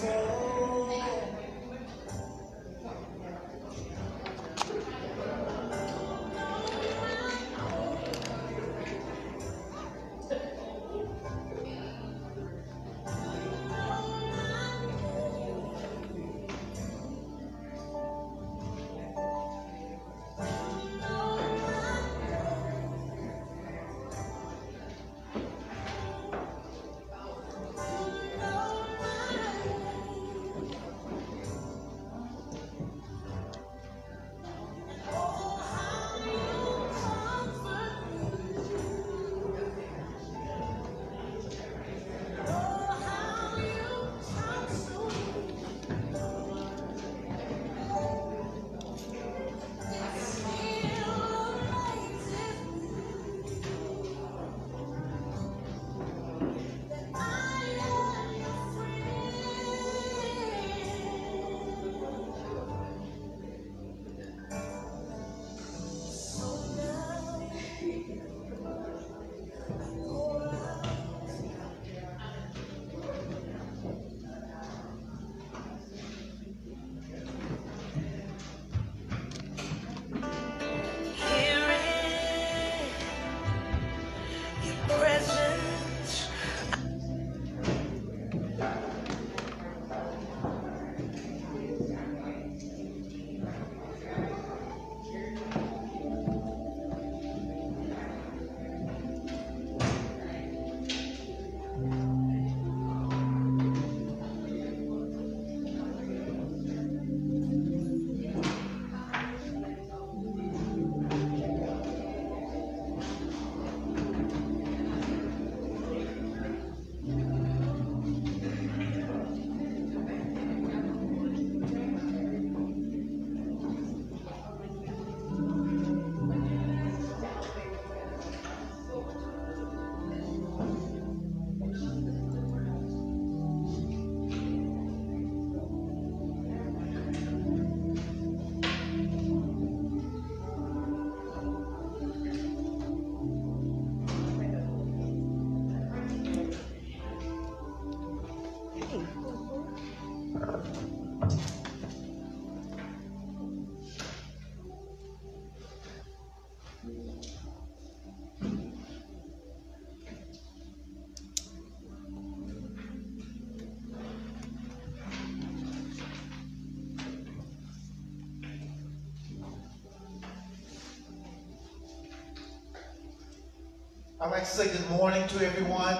I'd like to say good morning to everyone.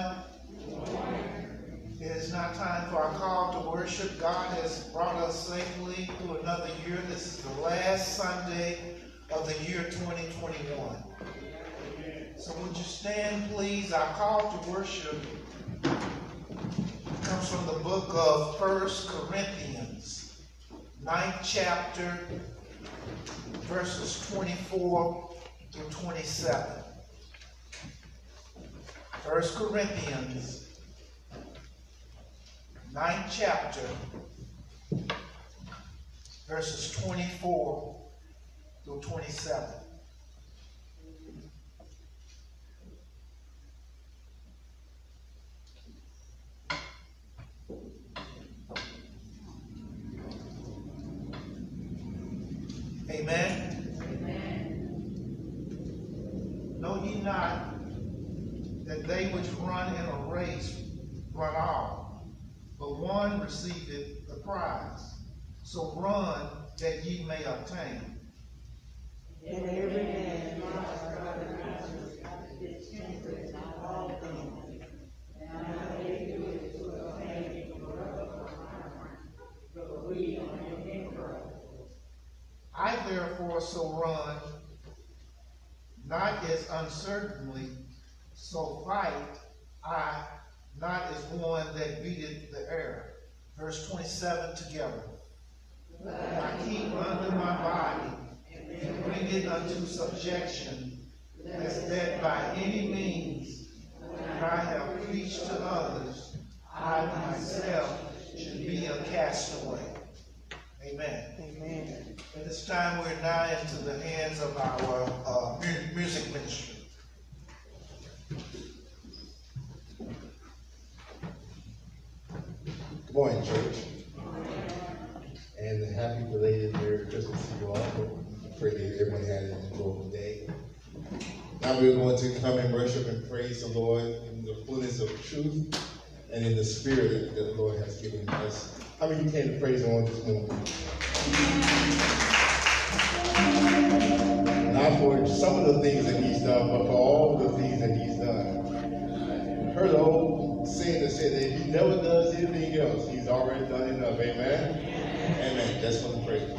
It is now time for our call to worship. God has brought us safely through another year. This is the last Sunday of the year 2021. So would you stand, please? Our call to worship comes from the book of 1 Corinthians, 9th chapter, verses 24 through 27. 1 Corinthians, 9th chapter, verses 24 through 27. Amen. Amen. Know ye not that they which run in a race run all, but one receiveth the prize. So run that ye may obtain. And every man must in all things, and how they do it to obtain corruptible honor, but we are incorruptible. I therefore so run, not as uncertainly, so fight I, not as one that beateth the air. Verse 27 together. But I keep under my body, and bring it unto subjection, lest that by any means, when I have preached to others, I myself should be a castaway. Amen. Amen. At this time, we're now into the hands of our music ministry. Good morning, church. everyone had an enjoyable day. Now we're going to come and worship and praise the Lord in the fullness of truth and in the spirit that the Lord has given us. How many of you came to praise the Lord this morning? Not for some of the things that he's done, but for all the things that he's done. I heard the old saying that said that if he never does anything else, he's already done enough. Amen? Amen. That's what we pray.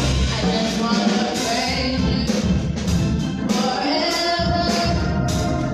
I just wanna praise you forever.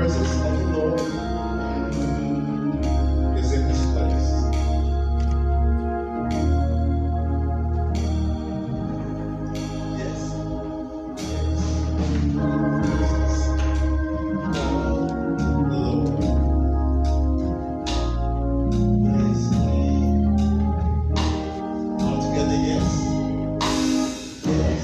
presence of the Lord is in this place. Yes. Yes. The Lord. Yes. All together, yes. Yes.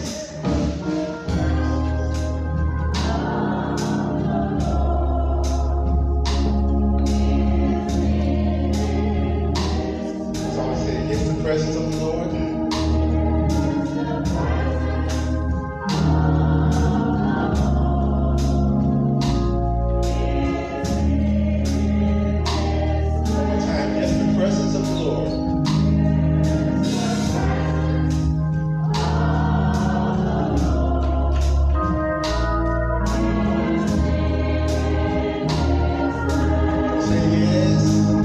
Presence of the Lord. One more time, yes, the presence of the Lord. Say yes.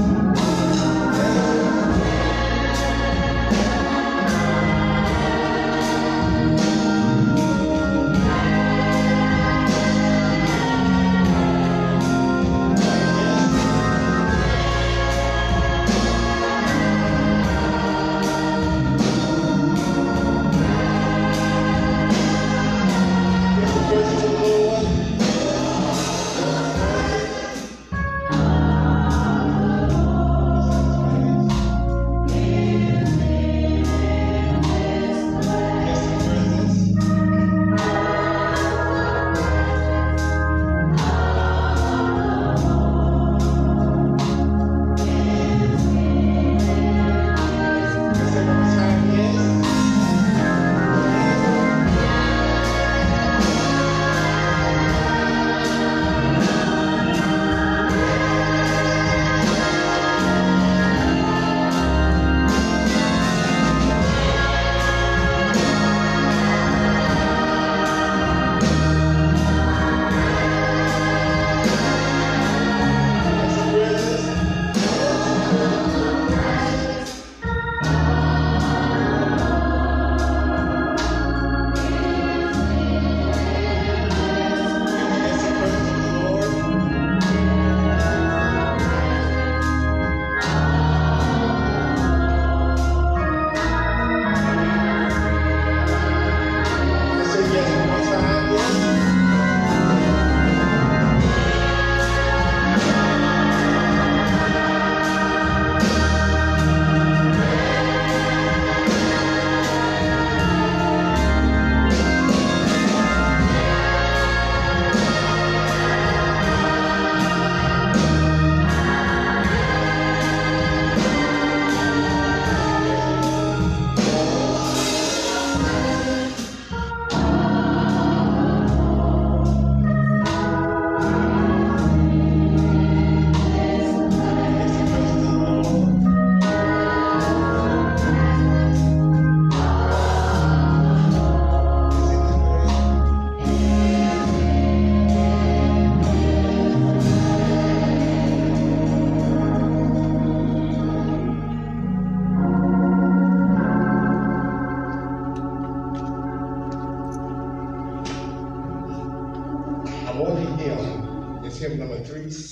Hymn number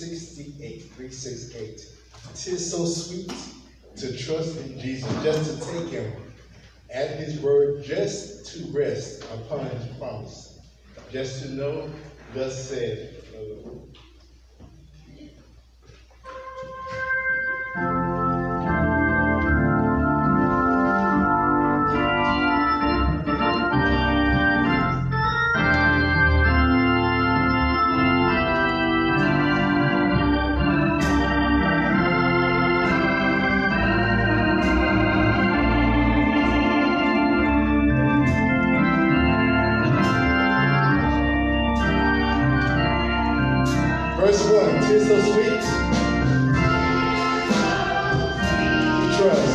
368, 368. 'Tis so sweet to trust in Jesus, just to take him at his word, just to rest upon his promise, just to know, thus said the Lord. Verse 1, 'tis so sweet to trust,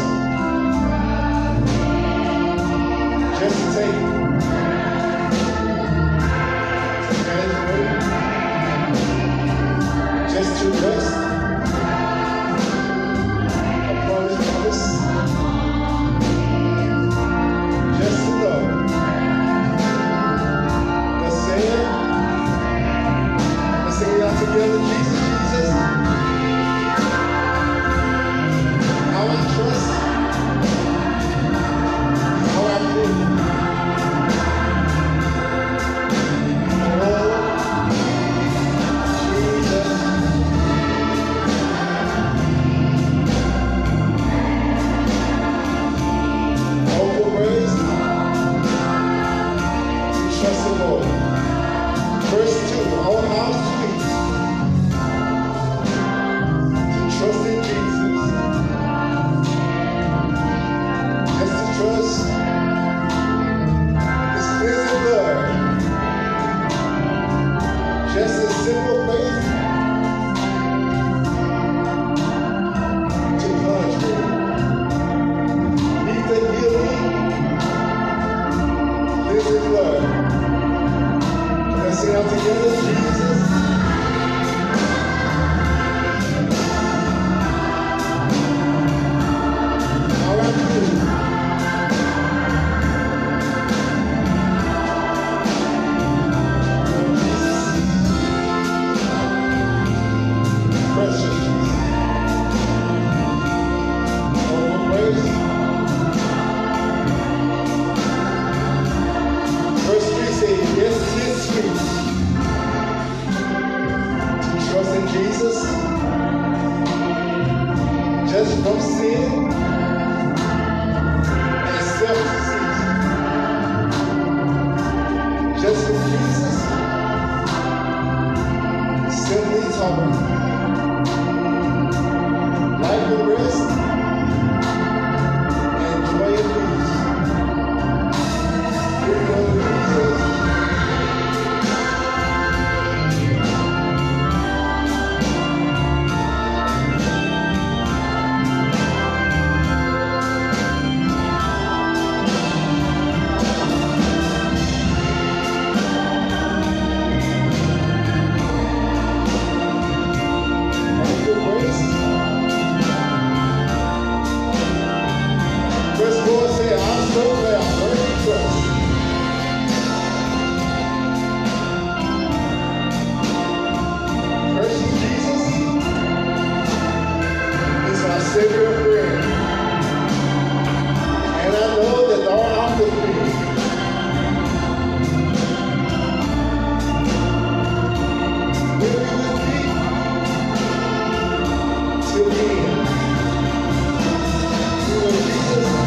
just to take His word, just to rest upon his promise, just to know, let's say it out together. Travel rest and joy and peace. Here we go, Jesus. Verse 4 says, I'm so glad I'm learning to trust. Mercy Jesus is my Savior and friend. And I know that the Lord I'm with me. Will be with me till the end. You know, Jesus.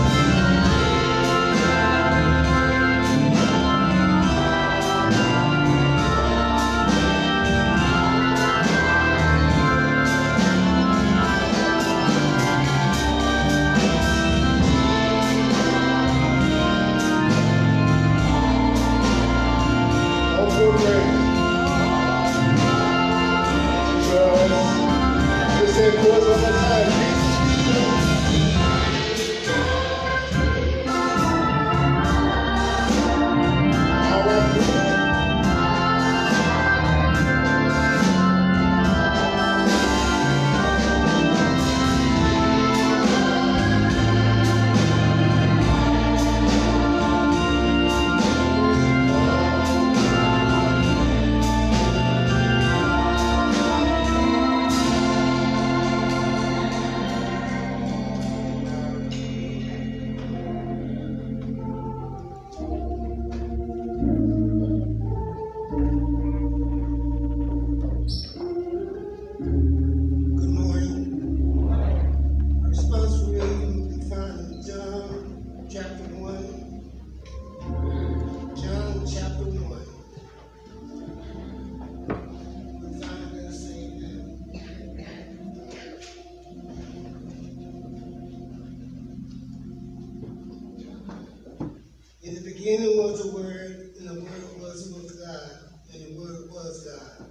In the beginning was the Word, and the Word was with God, and the Word was God.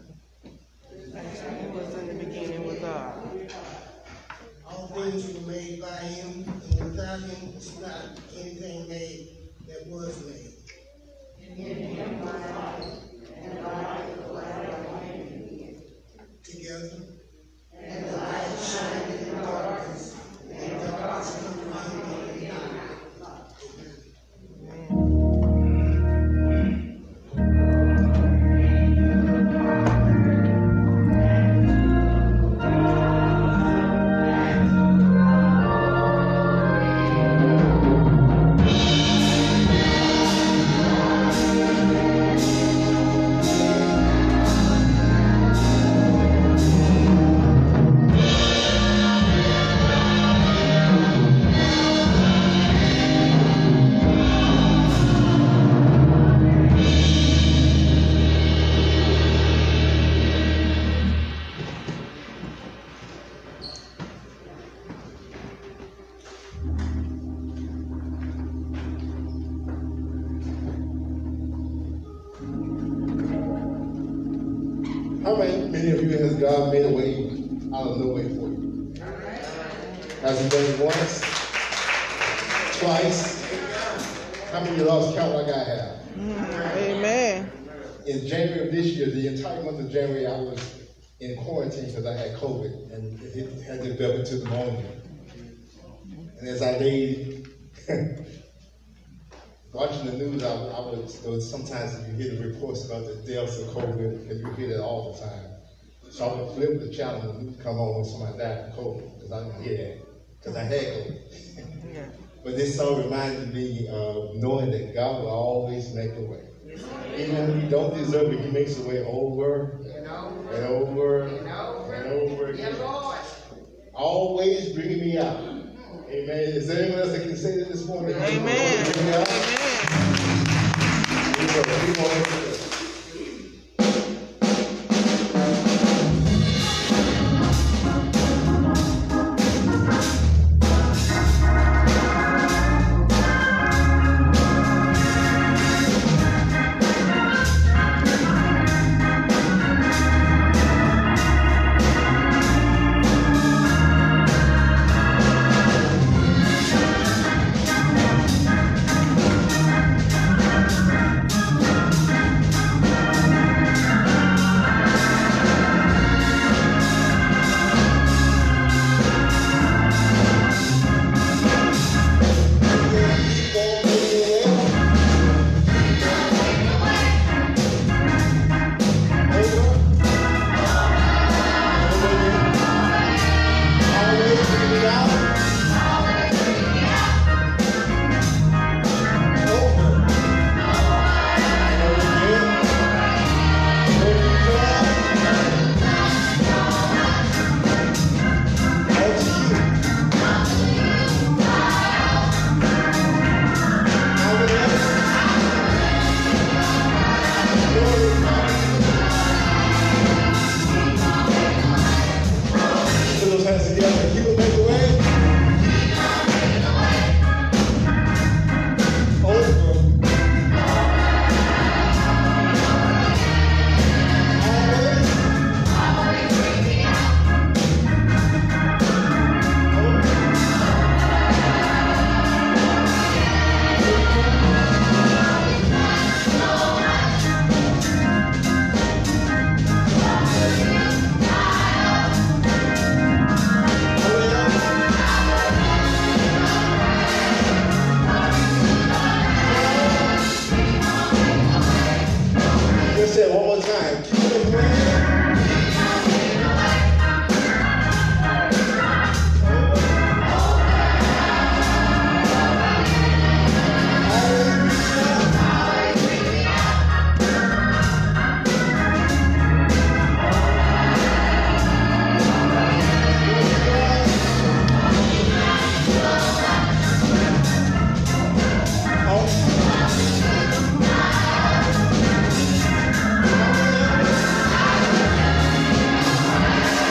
He was in the beginning with God. All things were made by him, and without him was not anything made that was made. In him was life, and the life was the light of men. Together, And the light shined in the darkness, and the darkness comprehended it not. How many of you has God made a way out of no way for you? Has he done it once? Twice? How many of you lost count like I have? Amen. In January of this year, the entire month of January, I was in quarantine because I had COVID and it had developed into pneumonia. And as I lay watching the news, I would sometimes you hear the reports about the deaths of COVID, and you hear that all the time. So I would flip the channel and the news come on when somebody died from COVID, because I didn't hear that, because I had COVID. Yeah. But this song reminded me of knowing that God will always make a way. Even when we don't deserve it, he makes a way over and over and over again. Always bringing me out. Amen. Is there anyone else that can say that this morning? Amen. Amen.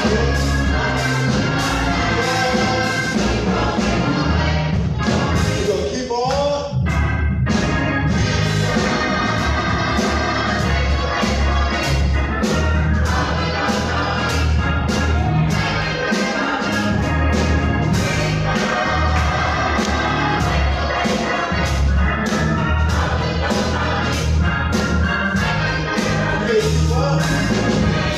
We're gonna keep on. Okay, keep on.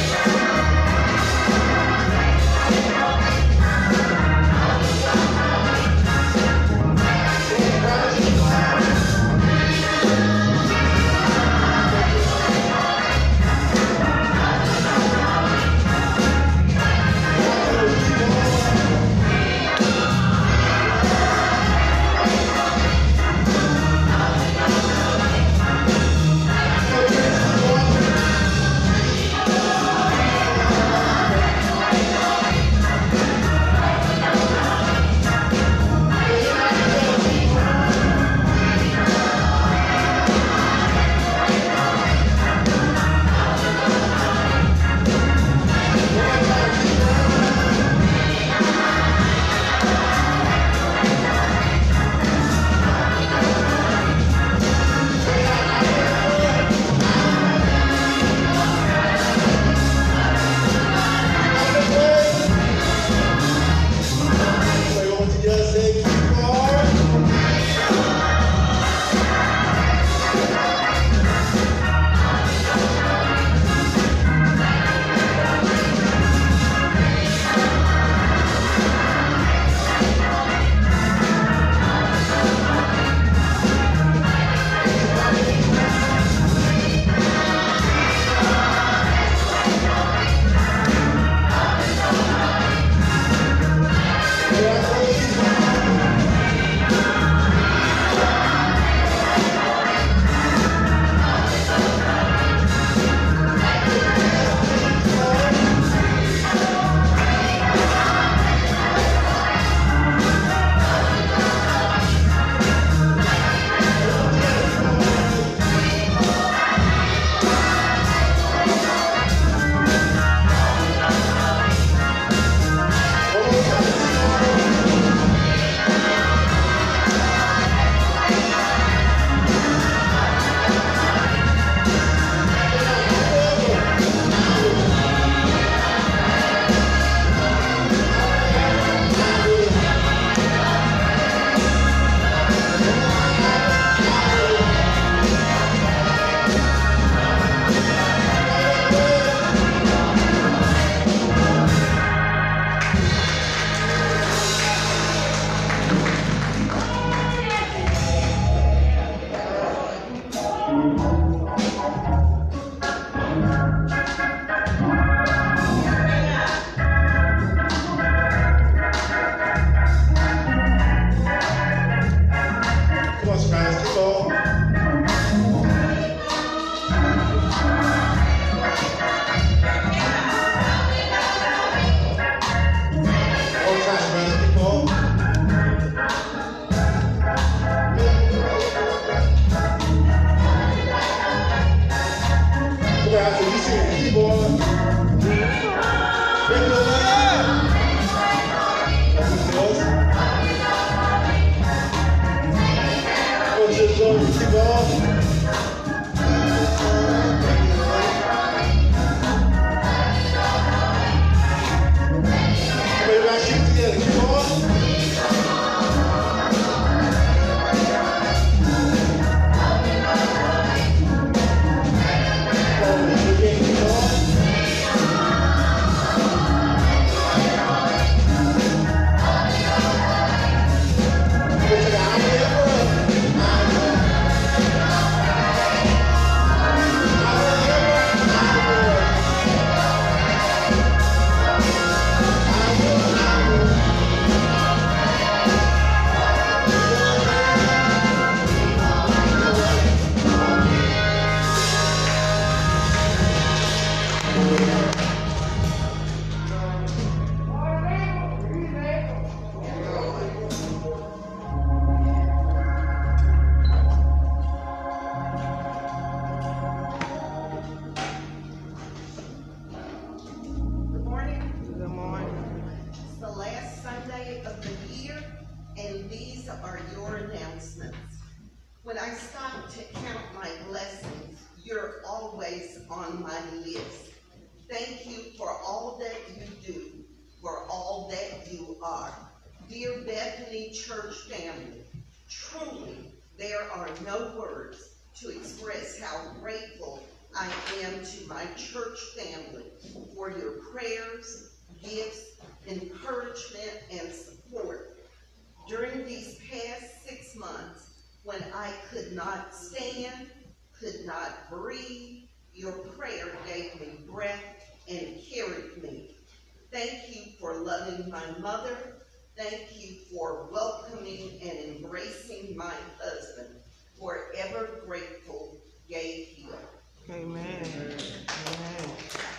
stop to count my blessings, you're always on my list. Thank you for all that you do, for all that you are. Dear Bethany Church family, truly there are no words to express how grateful I am to my church family for your prayers, gifts, encouragement, and support. During these past 6 months, when I could not stand, could not breathe, your prayer gave me breath and carried me. Thank you for loving my mother. Thank you for welcoming and embracing my husband. Forever grateful, Gay Hill. Amen. Amen.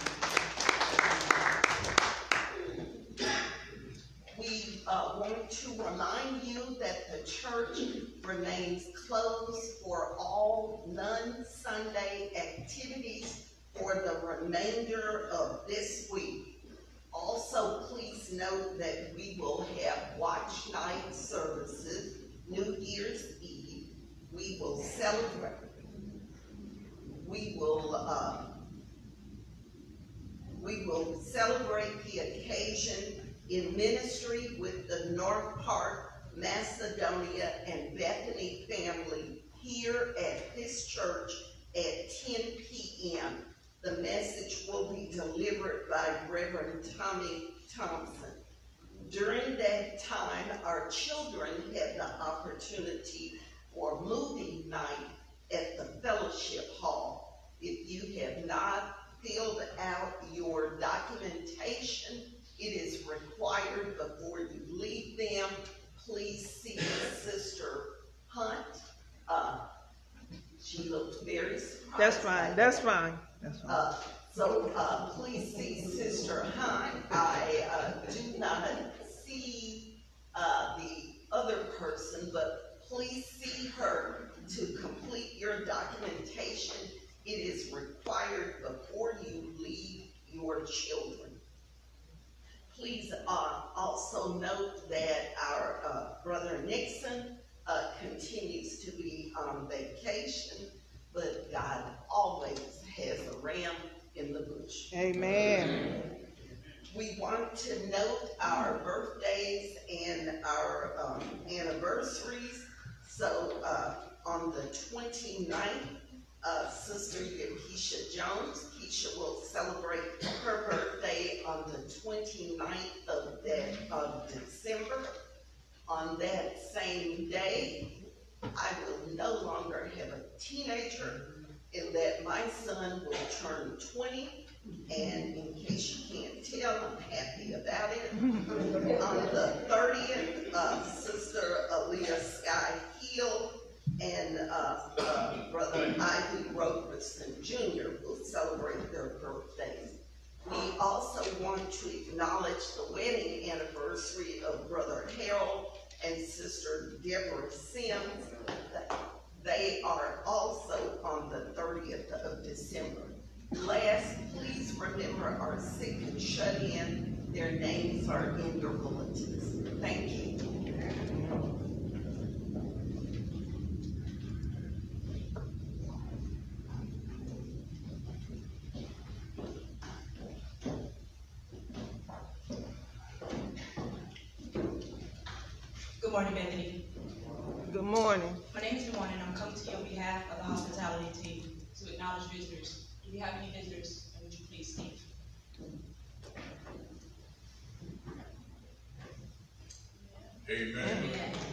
We want to remind you that the church remains closed for all non-Sunday activities for the remainder of this week. Also, please note that we will have watch night services New Year's Eve. We will celebrate. We will celebrate the occasion in ministry with the North Park, Macedonia, and Bethany family here at this church at 10 p.m. The message will be delivered by Reverend Tommy Thompson. During that time, our children have the opportunity for movie night at the fellowship hall. If you have not filled out your documentation, it is required before you leave them. Please see Sister Hunt. She looked very surprised. That's fine. That's fine. That's fine. So please see Sister Hunt. I do not see the other person, but please see her to complete your documentation. It is required before you leave your children. Please also note that our Brother Nixon continues to be on vacation, but God always has a ram in the bush. Amen. We want to note our birthdays and our anniversaries. So on the 29th, Sister Keisha Jones, Keisha will celebrate her birthday on the 29th of December. On that same day, I will no longer have a teenager, and that my son will turn 20. And in case you can't tell, I'm happy about it. On the 30th, Sister Aaliyah Sky Hill and Brother Ivy Robertson Jr. will celebrate their birthdays. We also want to acknowledge the wedding anniversary of Brother Harold and Sister Deborah Sims. They are also on the 30th of December. Last, please remember our sick and shut in. Their names are in your bulletins. Thank you. Good morning, Bethany. Good morning. My name is Dewan, and I'm coming to you on behalf of the hospitality team to acknowledge visitors. Do we have any visitors? And would you please stand? Amen.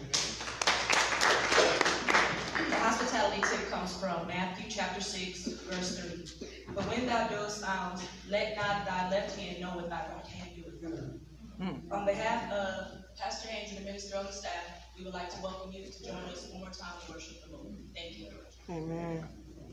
The hospitality tip comes from Matthew chapter 6, verse 3. But when thou doest alms, let not thy left hand know what thy right hand doeth. On behalf of Pastor Haynes and the minister on the staff, we would like to welcome you to join us one more time to worship the Lord. Thank you. Amen.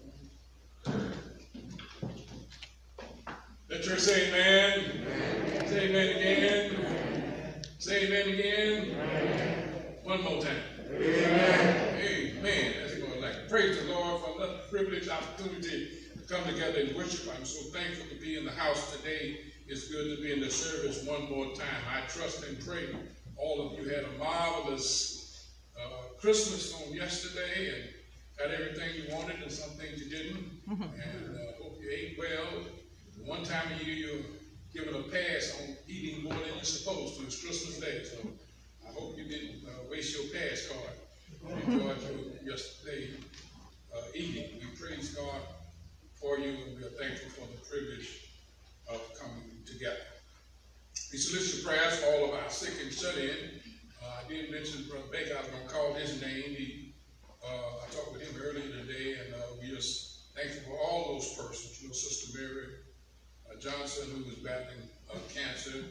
Let church say amen. Amen. Say amen again. Amen. Say amen again. Amen. One more time. Amen. Amen. That's what I like. Praise the Lord for another privileged opportunity to come together and worship. I'm so thankful to be in the house today. It's good to be in the service one more time. I trust and pray all of you had a marvelous Christmas on yesterday, and got everything you wanted and some things you didn't. And hope you ate well. One time a year you're given a pass on eating more than you're supposed to. It's Christmas Day, so I hope you didn't waste your pass card. Enjoyed your day eating. We praise God for you, and we are thankful for the privilege of coming together. We solicit your prayers for all of our sick and shut in. I did mention Brother Baker. I was going to call his name. I talked with him earlier today, and we are thankful for all those persons. You know, Sister Mary Johnson, who was battling cancer.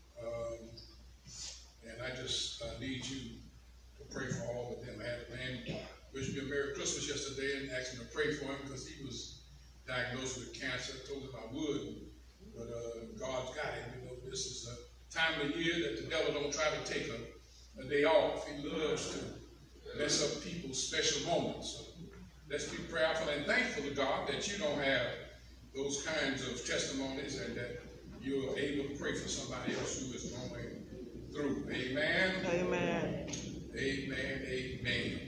And I just need you to pray for all of them. I had a man wish me a Merry Christmas yesterday and asked him to pray for him because he was diagnosed with cancer. I told him I would, but God's got him. You know, this is a time of year that the devil don't try to take a day off. He loves to mess up people's special moments. So let's be prayerful and thankful to God that you don't have those kinds of testimonies and that you're able to pray for somebody else who is going through. Amen. Amen. Amen. Amen.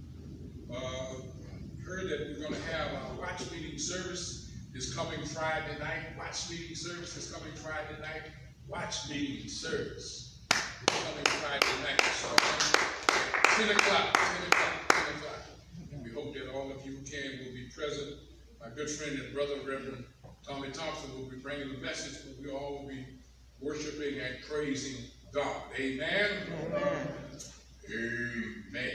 Heard that we're going to have our watch meeting service is coming Friday night. Watch meeting service is coming Friday night. Watch meeting service is coming Friday night. So 10 o'clock. And we hope that all of you who can will be present. My good friend and brother, Reverend Tommy Thompson, will be bringing the message, but we all will be worshiping and praising God. Amen? Amen. Amen.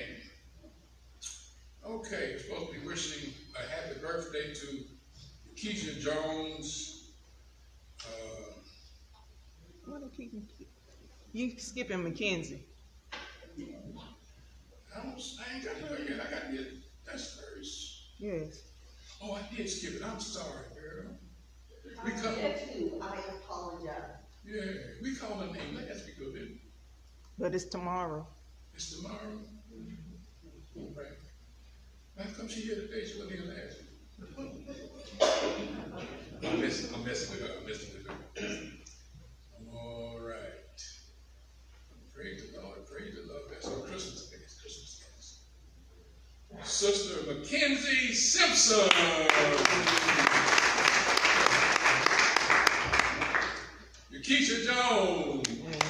Okay, we're supposed to be wishing a happy birthday to Keisha Jones. What are you skipping Mackenzie? I ain't got to do it yet. I got to get that's first. Yes. Oh, I did skip it. I'm sorry, girl. I apologize. Yeah, we call her name last week, didn't we? But it's tomorrow. It's tomorrow. All right. How come she here today? She wasn't here last week. I'm messing with her. All right. Praise the Lord. Praise the Lord. That's our Christmas Day. It's Christmas Day. Sister Mackenzie Simpson. Keisha Jones.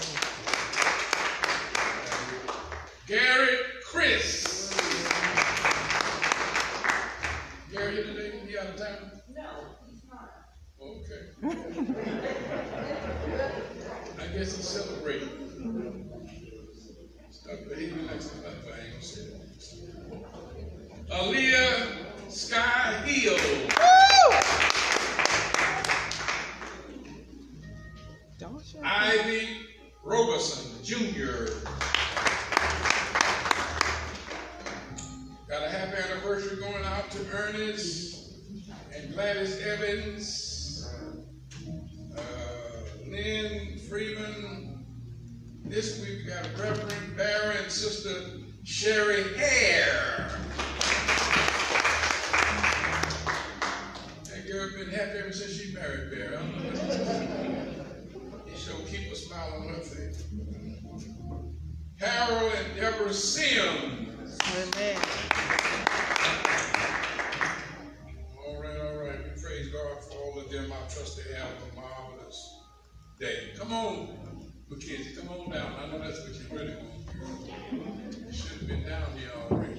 Garrett Chris. Gary here today? He out of town? No, he's not. Okay. I guess he's celebrating. Stop behaving like somebody, but I ain't gonna say that. Aaliyah Sky Hill. Don't you? Ivy Roberson, Jr. Got a happy anniversary going out to Ernest and Gladys Evans, Lynn Freeman. This week we got Reverend Barry and Sister Sherry Hare. That girl been happy ever since she married Barry. She'll keep a smile on her face. Harold and Deborah Sims. Amen. All right. We praise God for all of them. I trust they have a marvelous day. Come on, Mackenzie, come on down. I know that's what you really want. You should have been down here already.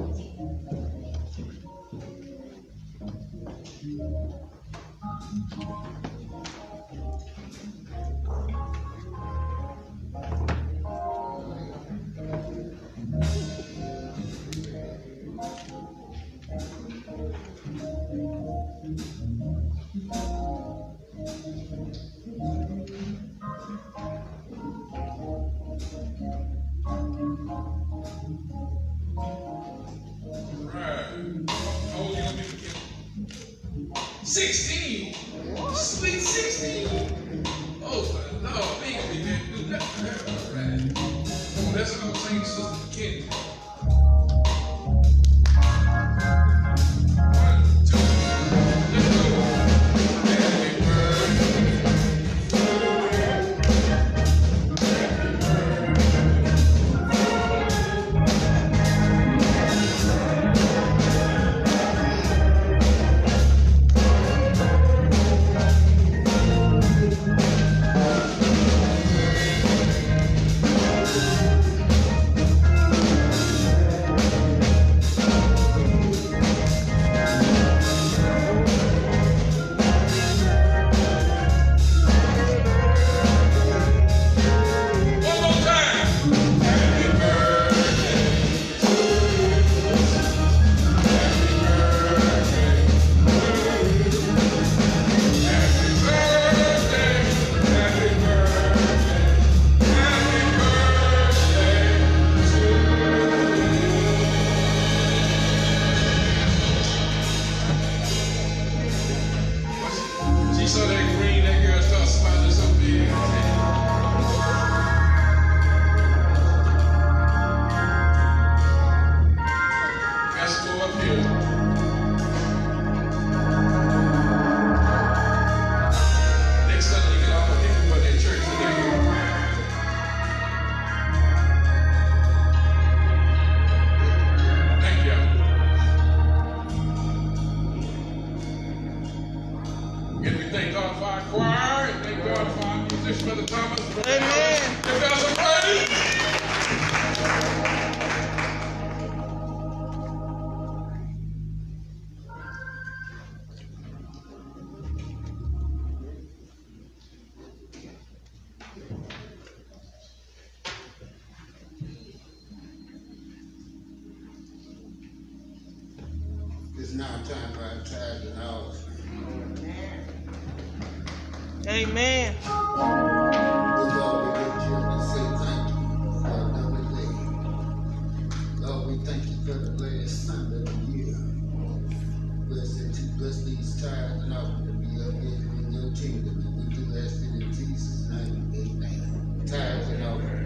Right. How old you gonna be, Mackenzie? 16. Sweet 16. Oh, my Lord, we ain't gonna be able to do that. All right. Oh, that's what I'm saying, Sister Mackenzie. 1, 2, let's go. Happy birthday. Happy birthday. time about tithes and offerings. Amen. But Lord, we just here to say thank you for another day. Lord, we thank you for the last Sunday of the year. Bless these tithes and offerings to be up in your kingdom. And we do ask it in Jesus' name. Amen. Tithes and offerings.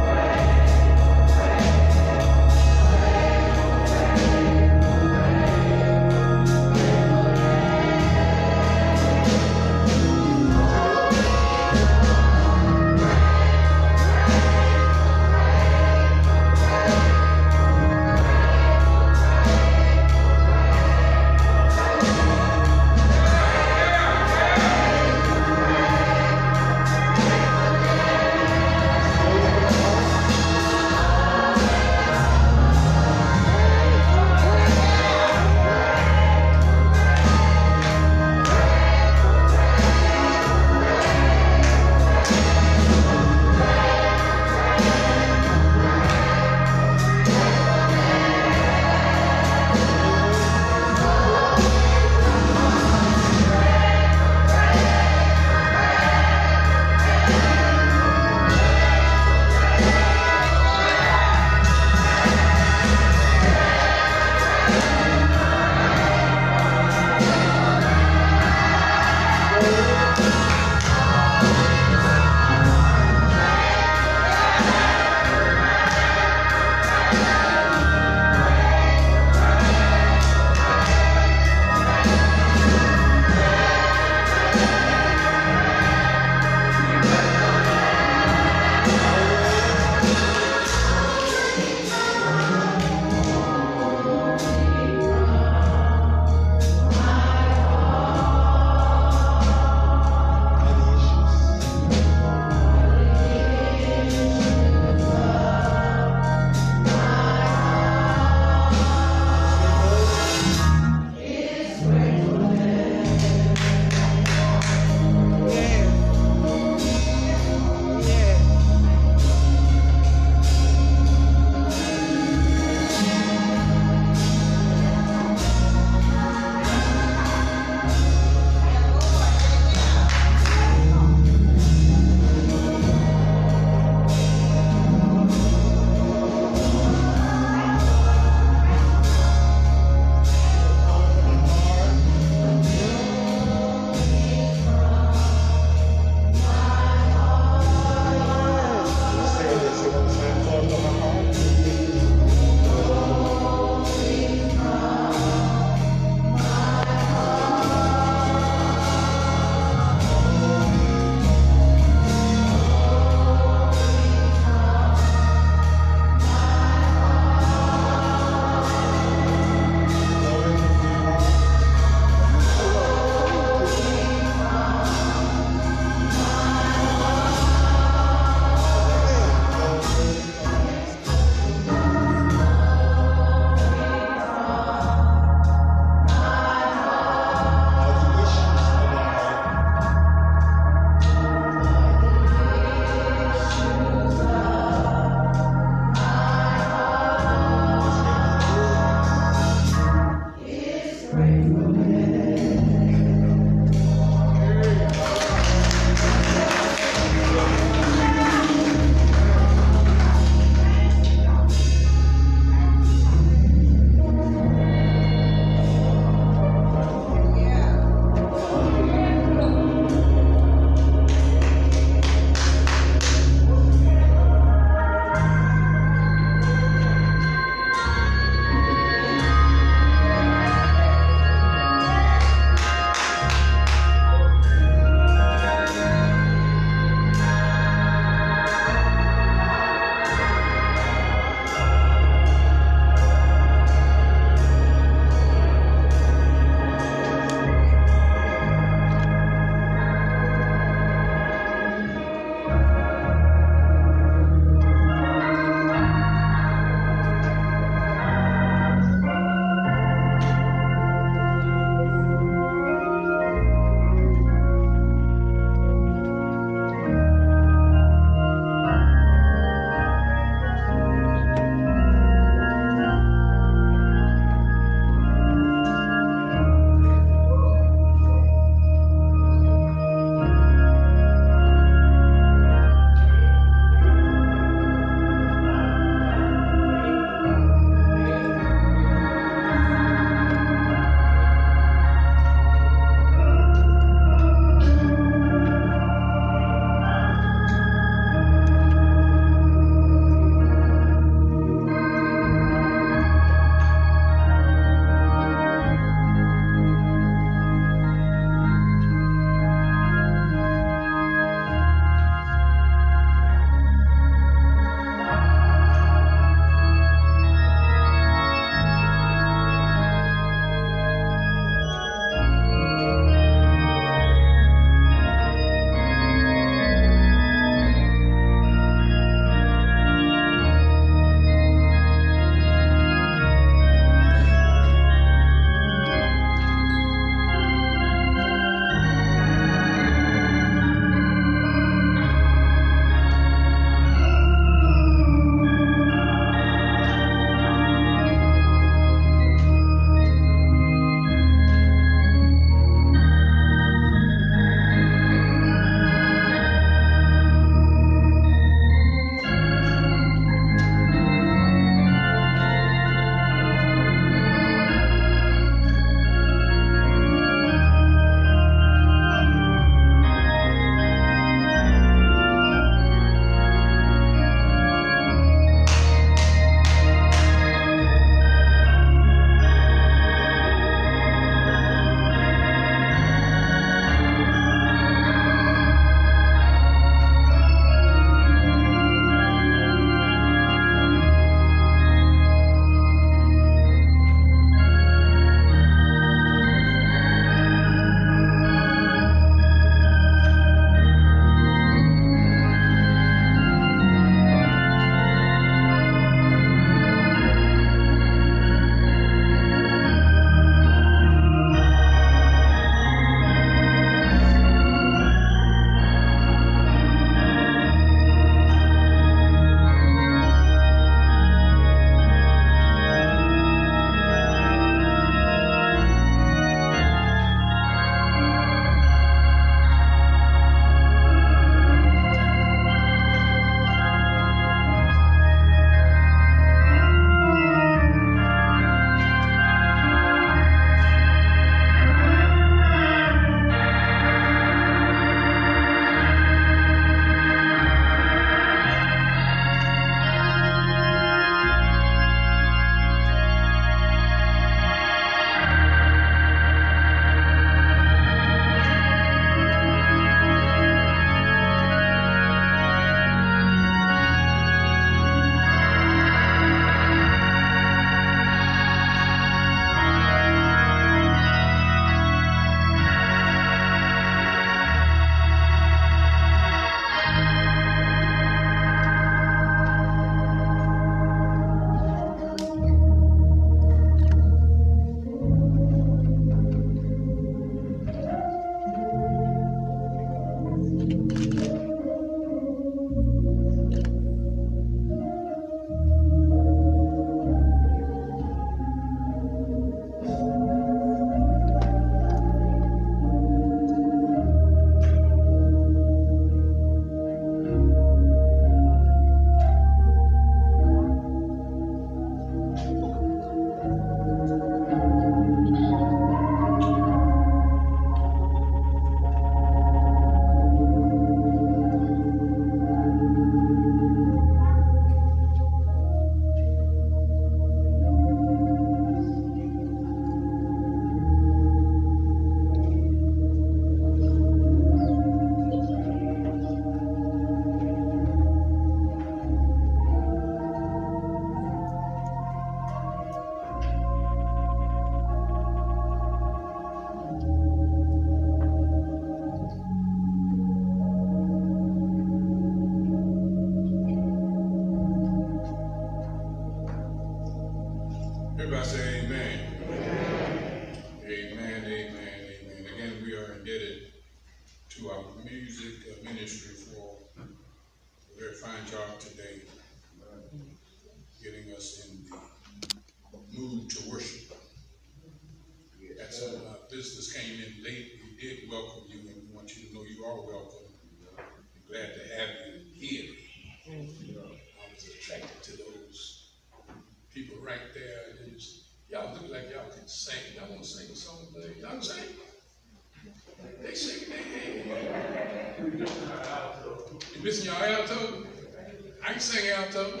Everybody say amen. Amen, amen, amen. Again, we are indebted to our music ministry for a very fine job today, getting us in the mood to worship. And some visitors came in late. We did welcome you, and we want you to know you are welcome. We're glad to have you here. I was attracted to those people right there. Y'all look like y'all can sing. Y'all want to sing a song today? Y'all can sing? They sing their head. You missing your alto? I can sing alto.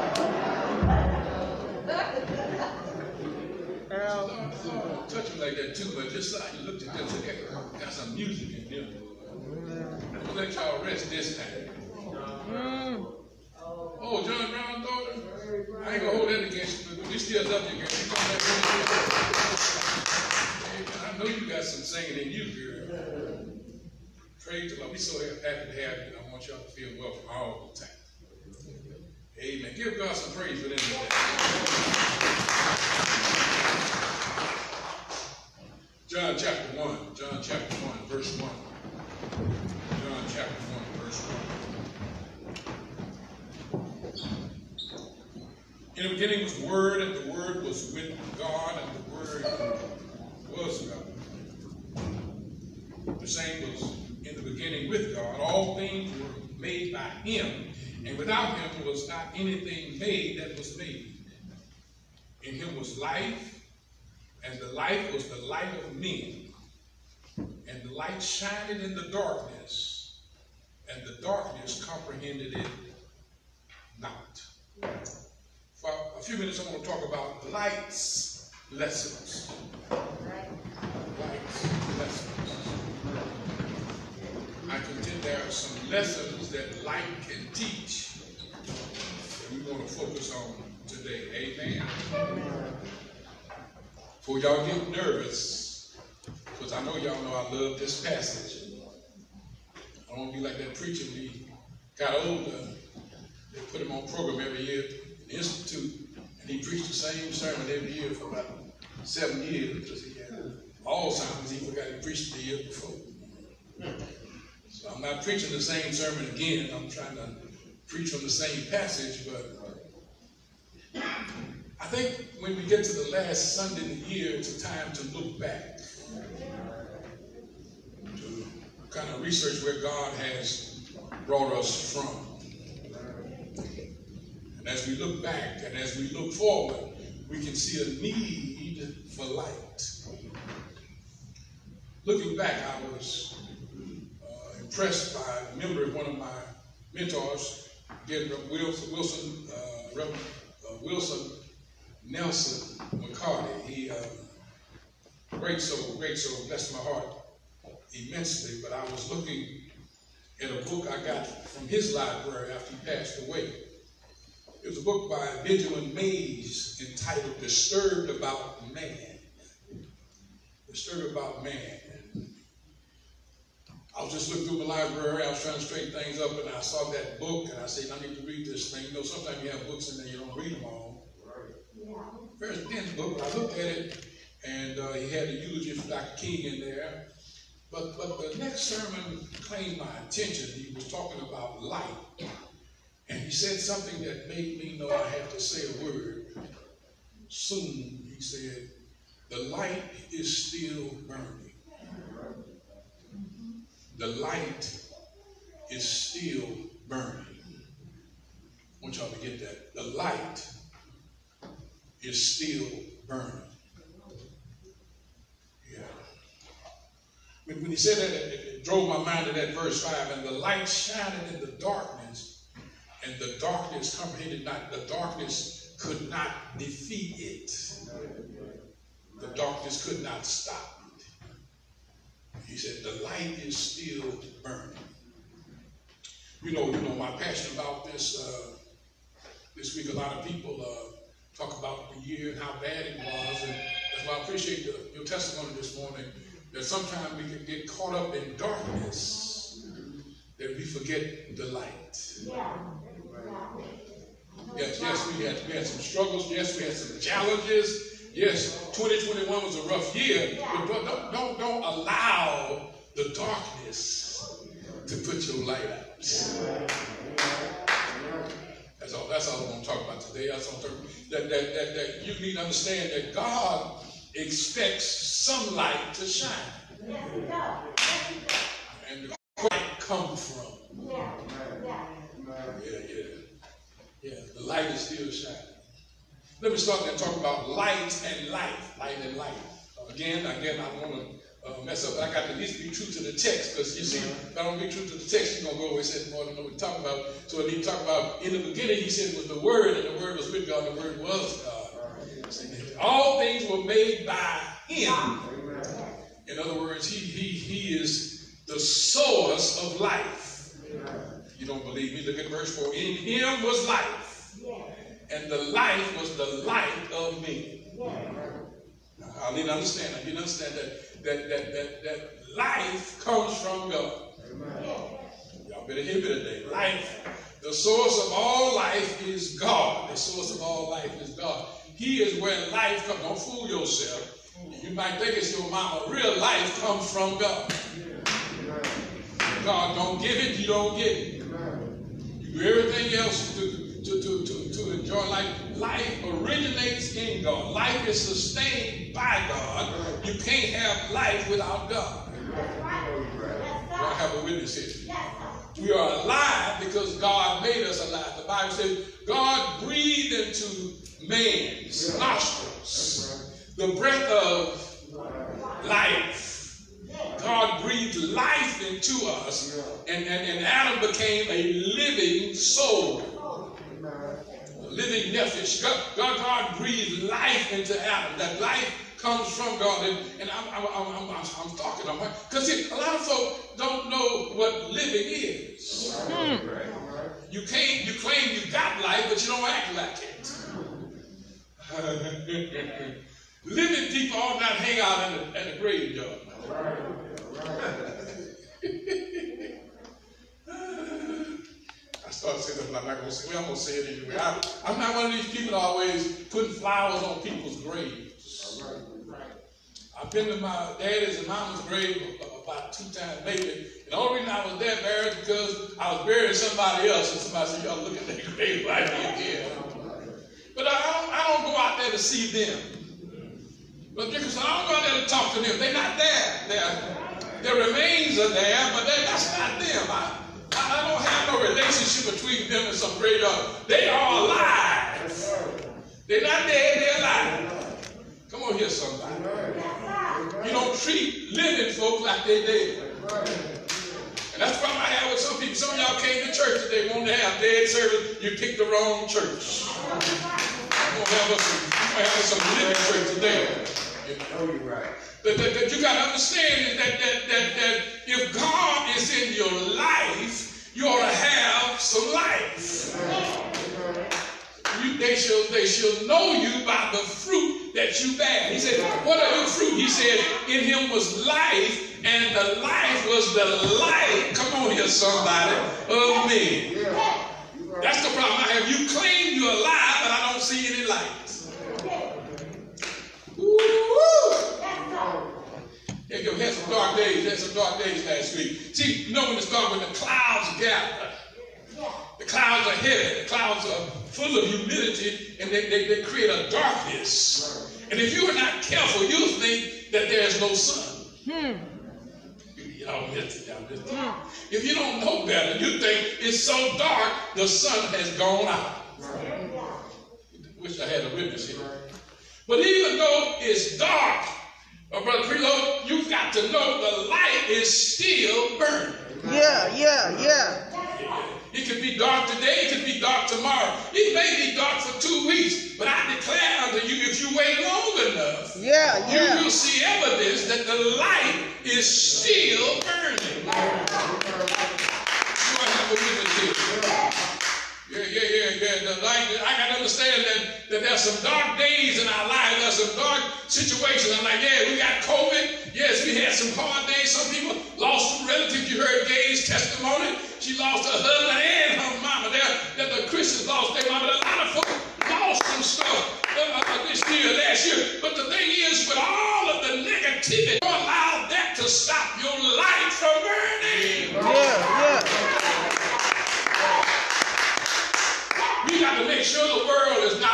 Don't touch me like that too, but just so you looked at them and said, got some music in them. Don't let y'all rest this time. Oh, John Brown's daughter? I ain't gonna hold that against you, but we still love you, girl. I know you got some singing in you, girl. Praise the Lord. We're so happy to have you. I want y'all to feel welcome all the time. Amen. Give God some praise for them today. John chapter 1. John chapter 1, verse 1. John chapter 1, verse 1. In the beginning was the Word, and the Word was with God, and the Word was God. The same was in the beginning with God. All things were made by Him, and without Him was not anything made that was made. In Him was life, and the life was the light of men. And the light shined in the darkness, and the darkness comprehended it not. For a few minutes, I want to talk about light's lessons. Light's lessons. I contend there are some lessons that light can teach that we want to focus on today. Amen. Before y'all get nervous, because I know y'all know I love this passage. I don't want to be like that preacher when he got older. They put him on program every year in the Institute, and he preached the same sermon every year for about 7 years because he had Alzheimer's. He forgot he preached the year before. So I'm not preaching the same sermon again. I'm trying to preach from the same passage, but I think when we get to the last Sunday of the year, it's a time to look back, to kind of research where God has brought us from. And as we look back and as we look forward, we can see a need for light. Looking back, I was impressed by a member of one of my mentors, again, Reverend Wilson Nelson McCarty. He, great soul, blessed my heart immensely. But I was looking at a book I got from his library after he passed away. It was a book by Benjamin Mays entitled Disturbed About Man. Disturbed About Man. I was just looking through my library, I was trying to straighten things up, and I saw that book, and I said, I need to read this thing. You know, sometimes you have books in there, you don't read them all. Very dense book, but I looked at it, and he had a eulogy for Dr. King in there. But the next sermon claimed my attention. He was talking about light, and he said something that made me know I had to say a word. Soon, he said, the light is still burning. The light is still burning. I want y'all to get that. The light is still burning. Yeah. When he said that, it drove my mind to that verse 5. And the light shining in the darkness, and the darkness comprehended not. The darkness could not defeat it. The darkness could not stop. He said, the light is still burning. You know my passion about this. This week, a lot of people talk about the year and how bad it was. And that's why I appreciate your testimony this morning, that sometimes we can get caught up in darkness that we forget the light. Yes, Yes, we had some struggles. Yes, we had some challenges. Yes, 2021 was a rough year. But don't allow the darkness to put your light out. That's all I want to talk about today. That's all that you need to understand that God expects some light to shine. And the light comes from. Yeah, the light is still shining. Let me start and talk about light and life. Light and life. Again, I don't want to mess up, but I got to at least be true to the text, because you see, if I don't be true to the text, you're going to go away and say, more than what we're talking about. So I need to talk about, in the beginning, he said, was the Word, and the Word was with God, and the Word was God. All things were made by Him. In other words, he is the source of life. You don't believe me? Look at verse 4. In Him was life, and the life was the light of men. Now, I need to understand. I need to understand that life comes from God. Y'all better hear me today. Life, the source of all life is God. The source of all life is God. He is where life comes. Don't fool yourself. You might think it's your mama. Real life comes from God. God don't give it, you don't get it. You do everything else to enjoy life. Life originates in God. Life is sustained by God. You can't have life without God. Do I have a witness here? We are alive because God made us alive. The Bible says God breathed into man's nostrils the breath of life. God breathed life into us, and Adam became a living soul, a living nephesh. God breathed life into Adam. That life comes from God, and I'm talking about, because a lot of folks don't know what living is. You claim you got life, but you don't act like it. Living people ought not hang out at the graveyard. I started saying that, but I'm not going to say. Well, I'm going to say it anyway. I'm not one of these people always putting flowers on people's graves. I've been to my daddy's and mama's grave about 2 times maybe. And the only reason I was there buried because I was burying somebody else, and somebody said, "Y'all look at that grave right here." But I don't go out there to see them. But because I don't go out there to talk to them. They're not there. Their remains are there, but that's not them. I don't have no relationship between them and some graveyard. They are alive. They're not dead, they're alive. Come on here, somebody. You don't treat living folks like they're dead. And that's the problem I have with some people. Some of y'all came to church today, wanted to have dead service. You picked the wrong church. I'm going to have some living church today. You're right. That you got to understand is that if God is in your life, you ought to have some life. They shall know you by the fruit that you bear. He said, what are your fruit? He said, in Him was life, and the life was the light, come on here somebody, of men. That's the problem I have. You claim you're alive, but I don't see any light. We had some dark days last week. See, you know when it's dark, when the clouds gather. The clouds are heavy. The clouds are full of humidity, and they create a darkness. And if you are not careful, you'll think that there's no sun. Y'all missed it. If you don't know better, you think it's so dark, the sun has gone out. Wish I had a witness here. But even though it's dark, Brother Preload, you've got to know the light is still burning. Yeah. It could be dark today, it could be dark tomorrow. It may be dark for 2 weeks, but I declare unto you, if you wait long enough, you will see evidence that the light is still burning. Do I have a witness here? The light, I got to understand that there's some dark days in our lives. There's some dark situations. I'm like, we got COVID. Yes, we had some hard days. Some people lost some relatives. You heard Gay's testimony. She lost her husband and her mama. That the Christians lost their mama. A lot of folks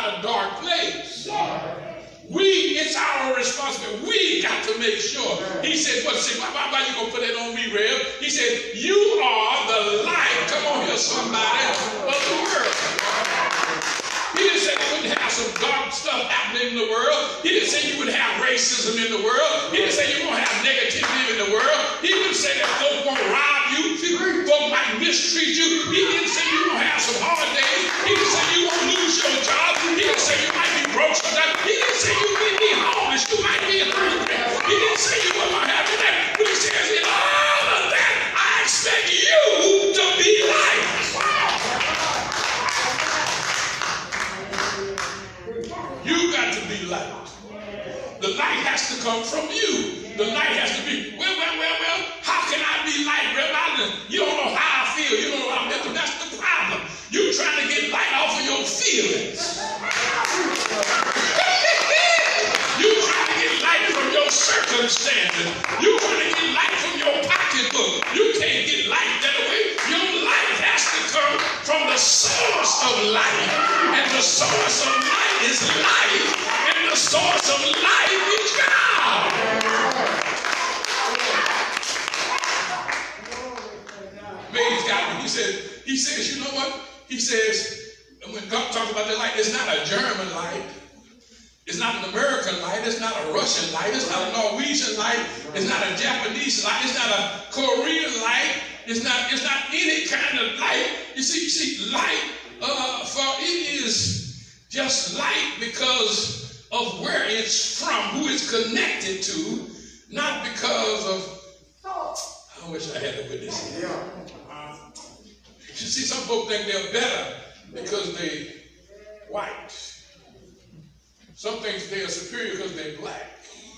not a dark place. It's our responsibility. We got to make sure. He said, why you going to put that on me, Rev? He said, you are the light. Come on here, somebody, of the world. He didn't say you wouldn't have some dark stuff happening in the world. He didn't say you would have racism in the world. He didn't say you won't have negativity in the world. He didn't say that folks won't rob you. Folks might mistreat you. He didn't say you won't have some hard days. He didn't say you won't lose your job. He didn't say you might be broke sometimes. He didn't say you might be homeless. You might be hungry. He didn't say you won't have that. But he says in all of that, I expect you to be light. You got to be light. The light has to come from you. The light has to be, well, how can I be light, Reverend? You don't know how I feel. You don't know how I feel. That's the problem. You're trying to get light off of your feelings. You're trying to get light from your circumstances. You're trying to get light from your pocketbook. You can't get light that way. Your light has to come from the source of light. And the source of light is life. And the source of life is God. Praise God. He says, you know what? He says, when God talks about the light, it's not a German light. It's not an American light. It's not a Russian light. It's not a Norwegian light. It's not a Japanese light. It's not a Korean light. It's not any kind of light. You see, light, for it is just light because of where it's from, who it's connected to, not because of, I wish I had a witness. You see, some folks think they're better because they're white. Some think they are superior because they're black.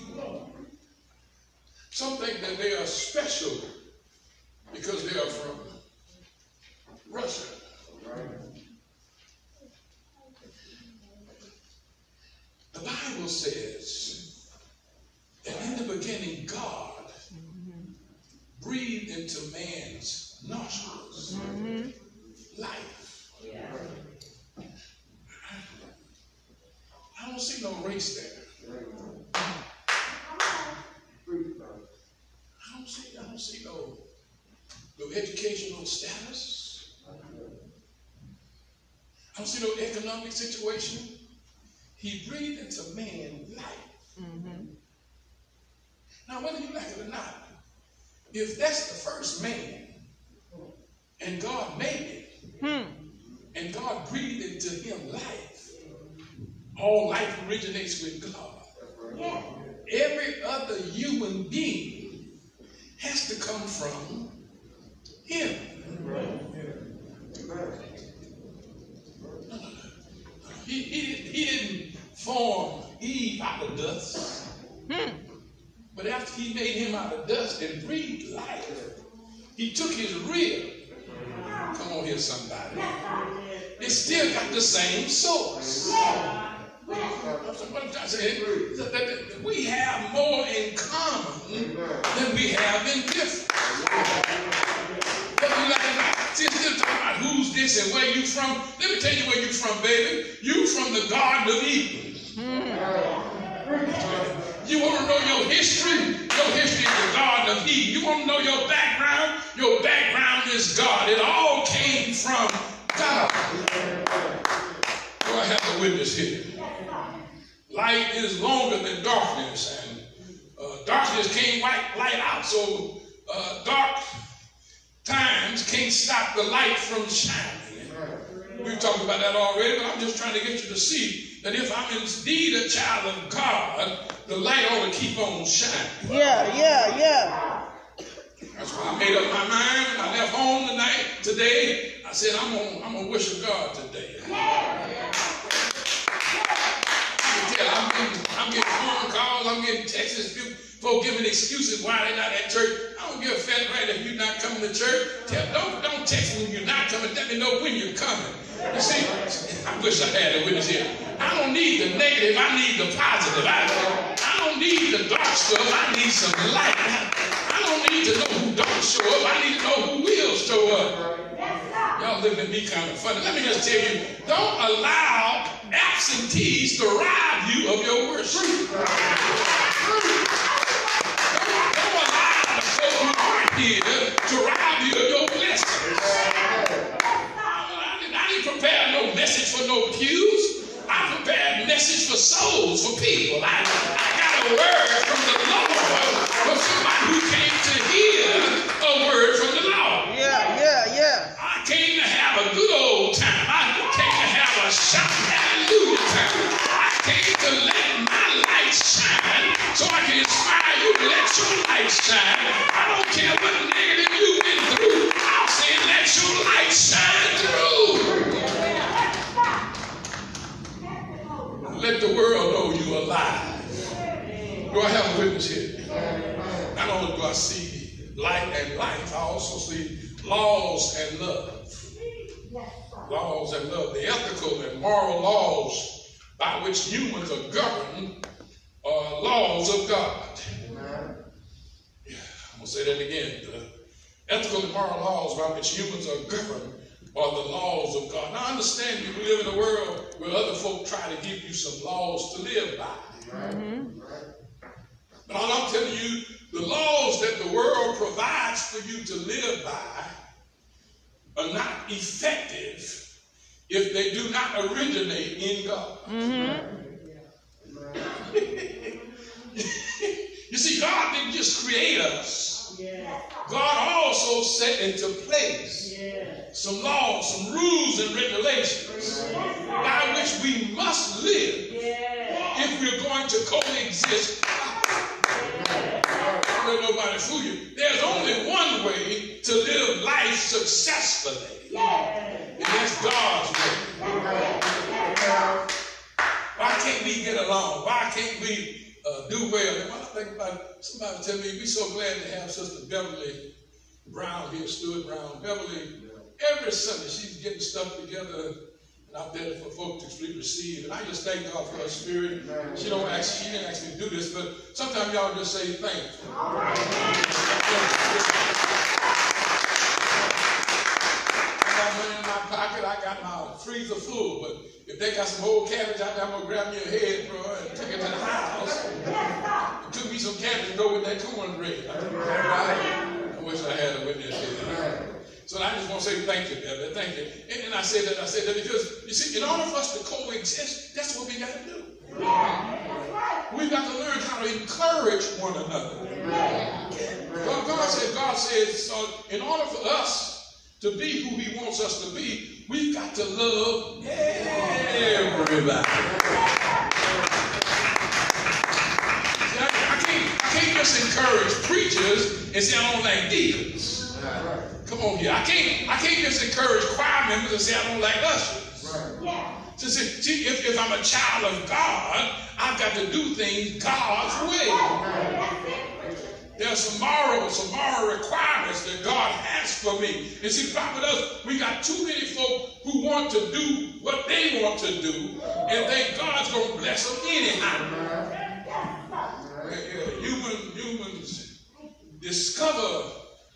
Some think that they are special because they are from Russia. The Bible says that in the beginning God breathed into man's nostrils life. I don't see no race there. I don't see no educational status. I don't see no economic situation. He breathed into man life. Now, whether you like it or not, if that's the first man, and God made it, and God breathed into him life, all life originates with God. Every other human being has to come from him. He didn't form Eve out of dust. But after he made him out of dust and breathed life, he took his rib. Come on here, somebody. It still got the same source. What I'm trying to say is that we have more in common than we have in difference. Still talking about who's this and where you from. Let me tell you where you from, baby. You from the Garden of Eden. You want to know your history? Your history is the Garden of Eden. You want to know your background? Your background is God. It all came from God. Do I have a witness here? Light is longer than darkness, and darkness can't wipe light out. So dark times can't stop the light from shining. We've talked about that already, but I'm just trying to get you to see that if I'm indeed a child of God, the light ought to keep on shining. Yeah. That's why I made up my mind when I left home today. I said, I'm gonna worship God today. I'm getting phone calls, I'm getting texts, folk giving excuses why they're not at church. I don't give a fat right if you're not coming to church. Don't text me when you're not coming. Let me know when you're coming. You see, I wish I had a witness here. I don't need the negative, I need the positive. I don't need the dark stuff, I need some light. I don't need to know who don't show up, I need to know who will show up. Y'all looking at me kind of funny. Let me just tell you, don't allow absent truth. Don't allow the folk who aren't here to rob you of your blessings. I didn't prepare no message for no pews. I prepared a message for souls, for people. I got a word from the Lord for somebody who came to hear a word from the Lord. Yeah. I came to have a good old time. I came to have a shout hallelujah time. I came to let my light shine so I can inspire you to let your light shine. I don't care what negative you've been through. I'm saying let your light shine through. Let the world know you're alive. Do I have a witness here? Not only do I see light and life, I also see laws and love. Laws and love. The ethical and moral laws by which humans are governed are laws of God. I'm going to say that again. The ethical and moral laws by which humans are governed are the laws of God. Now, I understand we live in a world where other folk try to give you some laws to live by. But all I'm telling you, the laws that the world provides for you to live by are not effective if they do not originate in God. You see, God didn't just create us. God also set into place some laws, some rules and regulations by which we must live if we're going to coexist. Don't let nobody fool you. There's only one way to live life successfully, and that's God's way. Why can't we get along? Why can't we do well? And when I think about it, somebody tell me, we're so glad to have Sister Beverly Brown here, Stuart Brown. Beverly, every Sunday, she's getting stuff together and out there for folks to receive. And I just thank God for her spirit. She didn't ask me to do this, but sometimes y'all just say thank you. I got money in my pocket, I got my freezer full, but if they got some old cabbage out there, I'm gonna grab me a head, bro, and take it to the house. And cook me some cabbage and go with that cornbread. I wish I had a witness here. So I just want to say thank you, Beverly. Thank you. And I said that because, you see, in order for us to coexist, that's what we got to do. We've got to learn how to encourage one another. God says, so in order for us to be who he wants us to be, we've got to love everybody. See, I can't just encourage preachers and say I don't like deacons. Come on here. I can't just encourage choir members and say I don't like ushers. So see, if I'm a child of God, I've got to do things God's way. There's some moral requirements that God has for me. And see, the problem with us, we got too many folk who want to do what they want to do and think God's going to bless them anyhow. Humans discover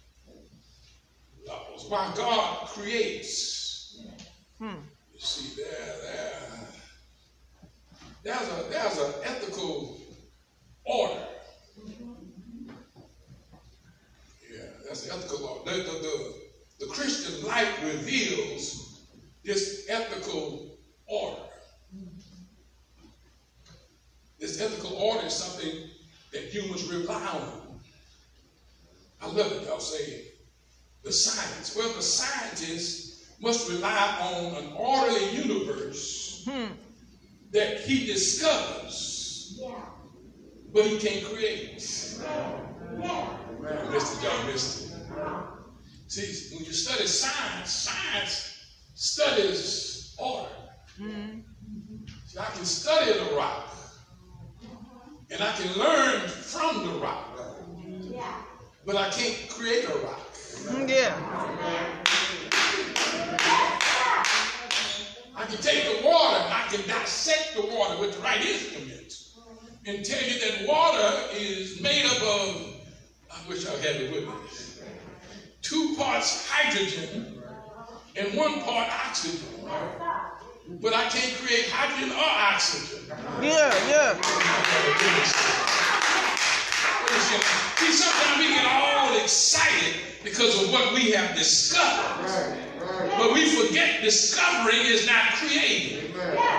laws why God creates. You see, there's an ethical order. That's the ethical law. The Christian life reveals this ethical order. This ethical order is something that humans rely on. I love it, y'all say the science. Well, the scientist must rely on an orderly universe that he discovers, but he can't create. Y'all missed it. See, when you study science, science studies order. See, I can study the rock, and I can learn from the rock, but I can't create a rock. I can take the water, I can dissect the water with the right instruments, and tell you that water is made up of, I wish I had it with me, 2 parts hydrogen and 1 part oxygen. but I can't create hydrogen or oxygen. Yeah. See, sometimes we get all excited because of what we have discovered. But we forget discovering is not creating.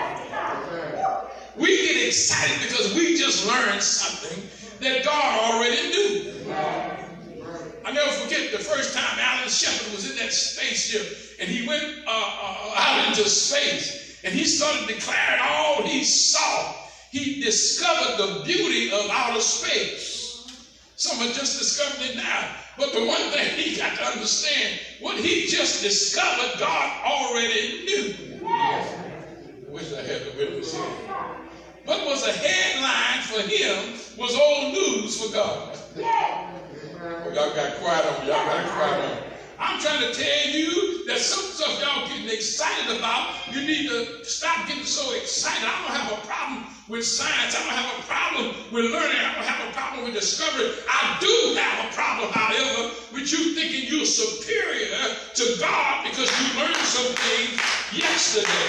We get excited because we just learned something that God already knew. I never forget the first time Alan Shepard was in that spaceship and he went out into space and he started declaring all he saw. He discovered the beauty of outer space. Some are just discovering it now. But the one thing he got to understand, what he just discovered, God already knew. I wish I had the witness here. What was a headline for him was old news for God. Oh, y'all got quiet on me. Y'all got quiet on me. I'm trying to tell you that some stuff y'all getting excited about, you need to stop getting so excited. I don't have a problem with science. I don't have a problem with learning. I don't have a problem with discovery. I do have a problem, however, with you thinking you're superior to God because you learned some things yesterday.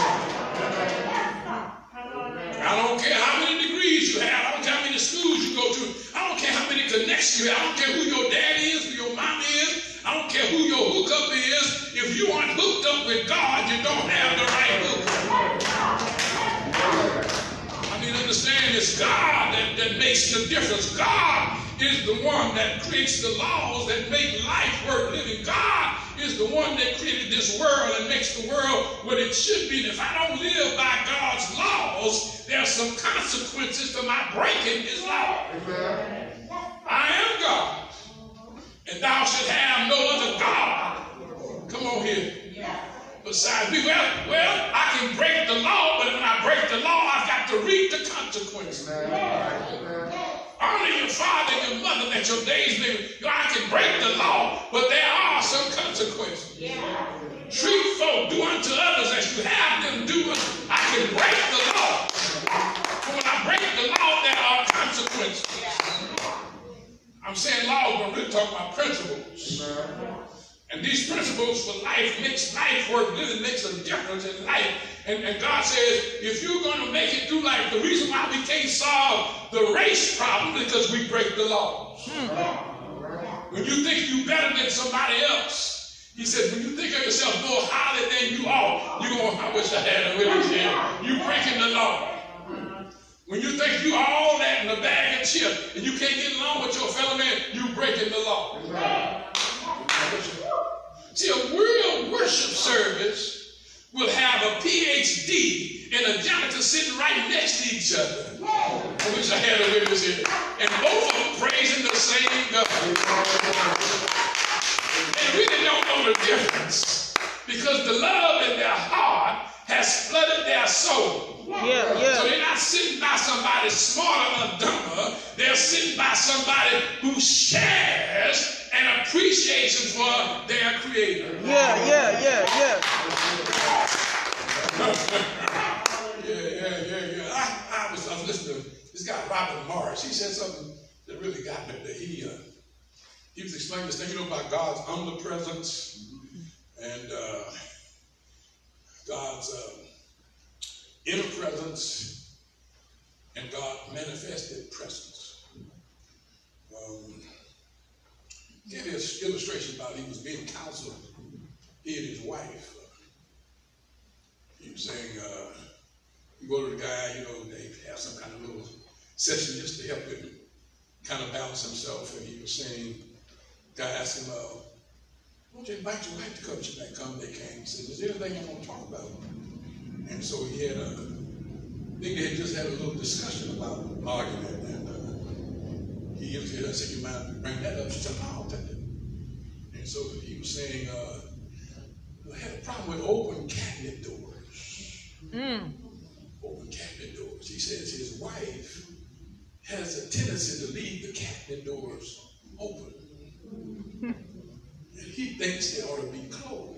I don't care how many degrees you have. I don't care how many schools you go to. I don't care how many connections you have. I don't care who your daddy is, who your mom is. I don't care who your hookup is. If you aren't hooked up with God, you don't have the right hookup. I mean, understand it's God that makes the difference. God is the one that creates the laws that make life worth living. God is the one that created this world and makes the world what it should be. And if I don't live by God's laws, there are some consequences to my breaking his law. I am God. And thou should have no other God. Come on here. Besides me, well, I can break the law, but when I break the law, I've got to reap the consequences. Honor your father and your mother that your days may be. I can break the law, but there are some consequences. Treat folk, do unto others as you have them do. I can break the law. But when I break the law, there are consequences. I'm saying laws, but I'm really talking about principles. And these principles for life makes life worth living, makes a difference in life. And God says, if you're going to make it through life, the reason why we can't solve the race problem is because we break the laws. When you think you're better than somebody else, he said, when you think of yourself more highly than you are, you're going, I wish I had a witness here. You're breaking the law. When you think you all that in a bag of chips and you can't get along with your fellow man, you breaking the law. See, a real worship service will have a PhD and a janitor sitting right next to each other. I wish I had a witness here. And both of them praising the same God. They really don't know the difference because the love in their heart has flooded their soul. So they're not sitting by somebody smarter or dumber. They're sitting by somebody who shares an appreciation for their Creator. Yeah. I was listening to this guy, Robert Morris. He said something that really got me. He was explaining this thing, about God's omnipresence and God's inner presence and God manifested presence. Gave me an illustration about he was being counseled, he and his wife. He was saying, you go to the guy, they have some kind of little session just to help him kind of balance himself. And he was saying, the guy asked him, why don't you invite your wife to come? She might come. They came. He said, is there anything you want to talk about? And so he had they had just had a little discussion about argument. And he said, you mind bring that up? She said, no, I'll tell you. And so he was saying, I had a problem with open cabinet doors. Open cabinet doors. He says his wife has a tendency to leave the cabinet doors open. And he thinks they ought to be closed.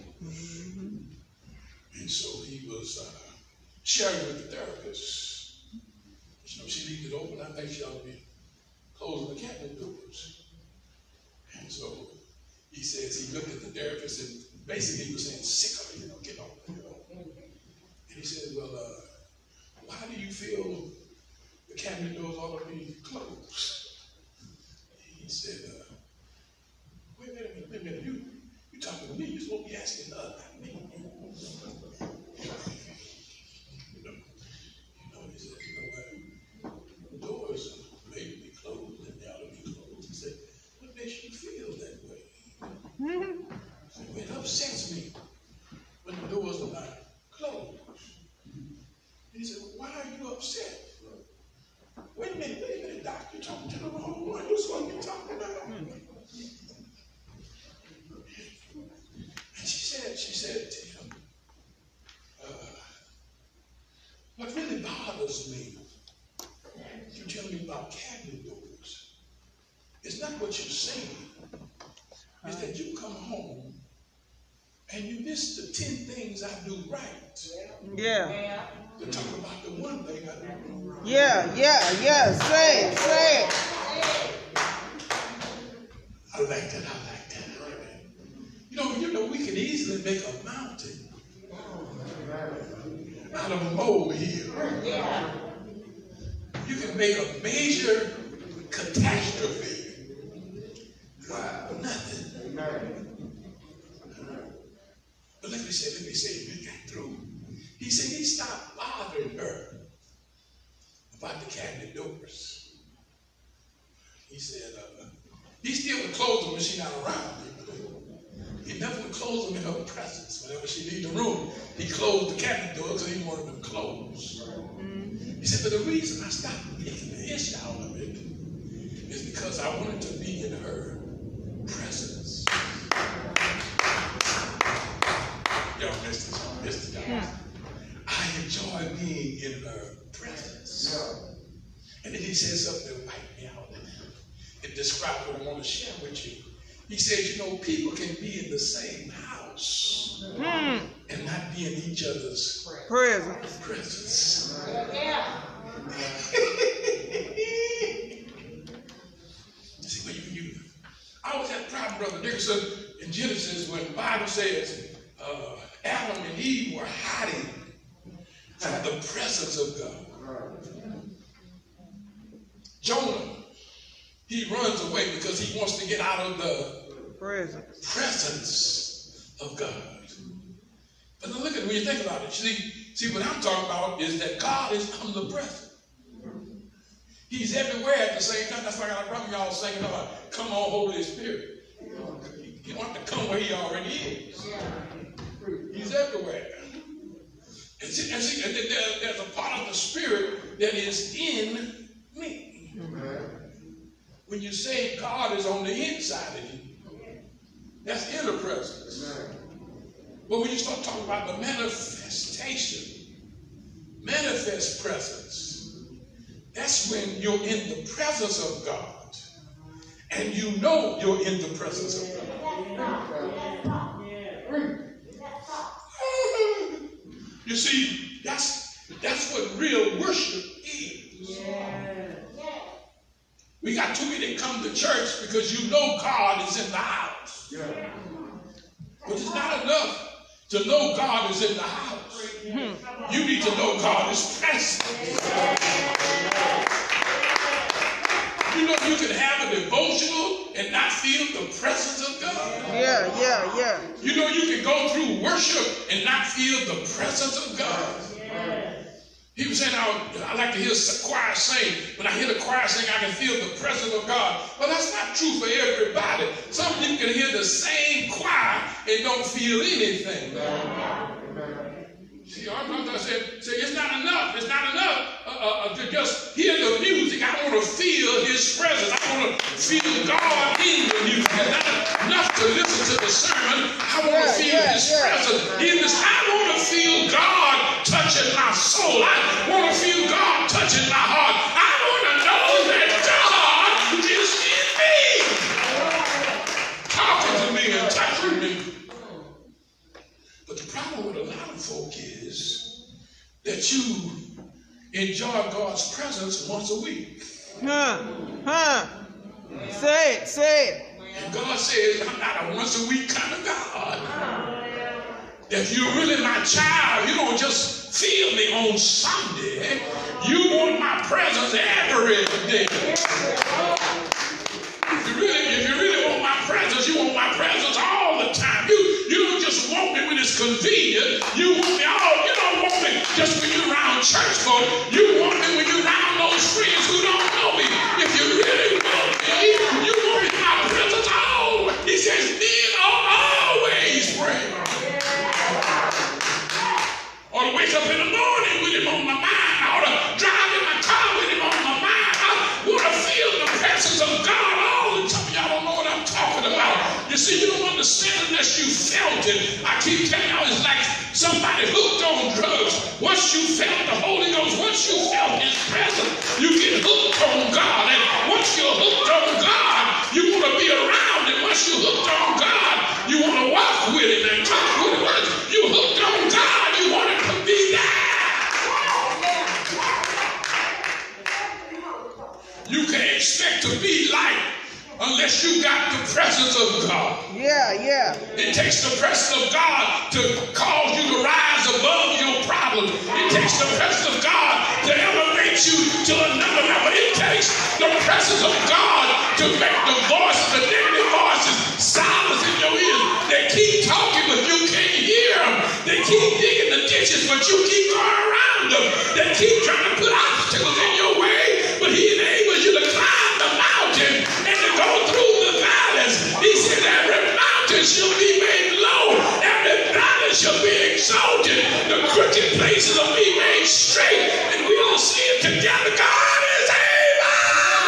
And so he was sharing with the therapist. She leaves it open. I think she ought to be closing the cabinet doors. And so he says he looked at the therapist and basically he was saying, sick of it, get over it. And He said, well, why do you feel the cabinet doors ought to be closed? He said, wait a minute, you talking to me, you're supposed to be asking us, not me. He said, what? The doors may be closed and they ought to be closed. He said, what makes you feel that way? He said, it upsets me when the doors are not closed. He said, well, why are you upset? Wait a minute, Doc, you're talking to the wrong one. You're supposed to be talking about me. And she said to him, what really bothers me, you tell me about cabinet doors. It's not what you're saying. It's that you come home and you miss the 10 things I do right. Yeah. To talk about the one thing I do wrong. Yeah. Say it. I like that. You know, we could easily make a mountain out of a molehill. You can make a major catastrophe out of nothing. But let me say, we got through. He said he stopped bothering her about the cabinet doors. He said, he still would close them when she's not around. He never would close them in her presence. Whenever she leave the room, he closed the cabinet doors because he wanted them closed. He said, but the reason I stopped making the issue out of it is because I wanted to be in her presence. Y'all missed it. I enjoy being in her presence. And then he said something that wiped me out. It described what I want to share with you. He said, people can be in the same house and not be in each other's presence. See, I always had a problem, Brother Dickerson, in Genesis when the Bible says Adam and Eve were hiding from the presence of God. Jonah, he runs away because he wants to get out of the presence of God. But now look at it, when you think about it, see what I'm talking about is that God is omnipresent. He's everywhere at the same time. That's why I got a brother y'all singing about, come on, Holy Spirit. You don't have to come where he already is. He's everywhere. And there's a part of the Spirit that is in me. When you say God is on the inside of you, that's inner presence. But when you start talking about the manifestation, manifest presence, that's when you're in the presence of God and you know you're in the presence of God. You see, that's what real worship is. We got too many that come to church because you know God is in the house. But it's not enough to know God is in the house. You need to know God is present. You can have a devotional and not feel the presence of God. Yeah. You can go through worship and not feel the presence of God. He was saying, I like to hear choir sing. When I hear the choir sing, I can feel the presence of God. But that's not true for everybody. Some people can hear the same choir and don't feel anything. See, I'm not going to say it's not enough. It's not enough to just hear the music. I want to feel his presence. I want to feel God in the music. It's not enough to listen to the sermon. I want to feel his presence. I want to feel God touching my soul. I want to feel God touching my heart. I want to know that God is in me. Talking to me and touching me. But the problem with a lot of folk is that you enjoy God's presence once a week. Say it. And God says, I'm not a once a week kind of God. If you're really my child, you don't just feel me on Sunday. You want my presence every day. If you really want my presence, you want my presence all the time. You don't just want me when it's convenient. You want me you don't want me just when you're around church folk. You want me when you're around those friends who don't know me. If you really want me, you want me my presence always. He says, men are always praying. Or to wake up in the morning with him on my mind. Or to drive in my car with him on my mind. I want to feel the presence of God all the time. Y'all don't know what I'm talking about. You see, you don't understand unless you felt it. I keep telling y'all, it's like somebody hooked on drugs. Once you felt the Holy Ghost, once you felt his presence, you get hooked on God. And once you're hooked on God, you want to be around him. Once you're hooked on God, you want to walk with him and talk with him. Once you're hooked on God, you want him to be there. You can't expect to be like unless you got the presence of God. Yeah. It takes the presence of God to cause you to rise above your problem. It takes the presence of God to elevate you to another level. It takes the presence of God to make the negative voices silence in your ears. They keep talking, but you can't hear them. They keep digging the ditches, but you keep going around them. They keep trying to put obstacles in your way, but he enables you to climb the mountain and to go through the valleys. He said every mountain shall be made low, every valley shall be exalted, the crooked places will be made straight, and we will see it together. God is able.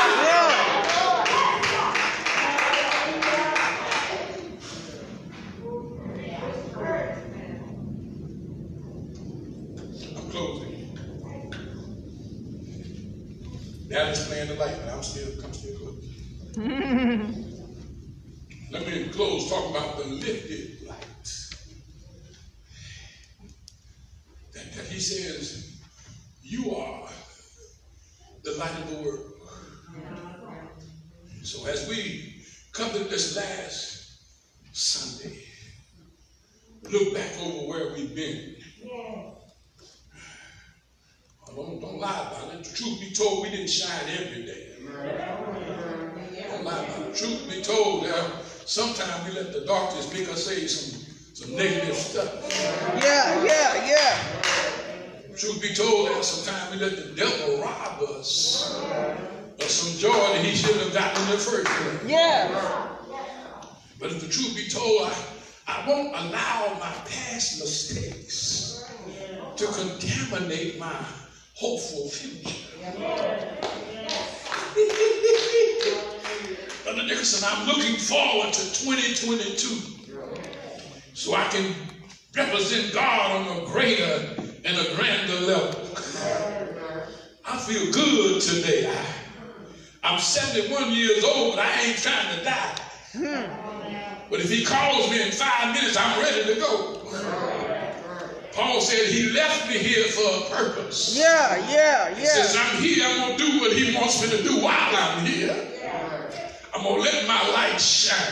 I'm closing. Daddy's playing the light, but I'm still closing. Let me close talking about the lifted light. That he says, you are the light of the world. So as we come to this last Sunday, look back over where we've been. Don't lie about it. The truth be told, we didn't shine every day. Don't lie about it. Truth be told, sometimes we let the darkness make us say some negative stuff. Yeah. Truth be told, sometimes we let the devil rob us of some joy that he should have gotten in the first place. Yeah. But if the truth be told, I won't allow my past mistakes to contaminate my hopeful future. Brother Nicholson, I'm looking forward to 2022 so I can represent God on a greater and a grander level. I feel good today. I'm 71 years old, but I ain't trying to die. But if he calls me in 5 minutes, I'm ready to go. Paul said he left me here for a purpose. Yeah. He says, I'm here, I'm going to do what he wants me to do while I'm here. I'm going to let my light shine.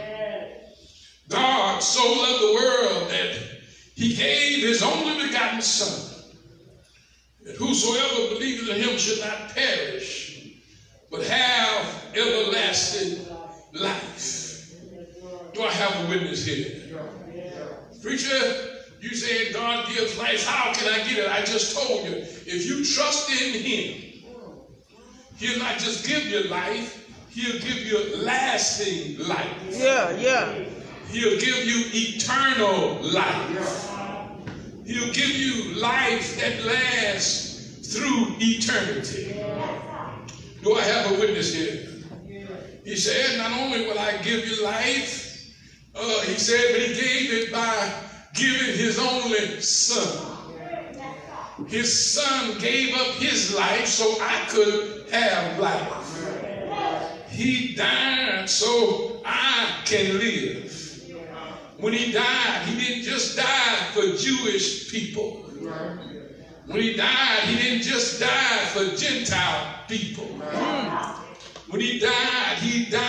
God so loved the world that he gave his only begotten Son, that whosoever believeth in him should not perish, but have everlasting life. Do I have a witness here? Preacher, you said God gives life. How can I get it? I just told you. If you trust in him, he'll not just give you life, he'll give you lasting life. Yeah. He'll give you eternal life. He'll give you life that lasts through eternity. Do I have a witness here? He said, not only will I give you life, he said, but he gave it by giving his only Son. His Son gave up his life so I could have life. He died so I can live. When he died, he didn't just die for Jewish people. When he died, he didn't just die for Gentile people. When he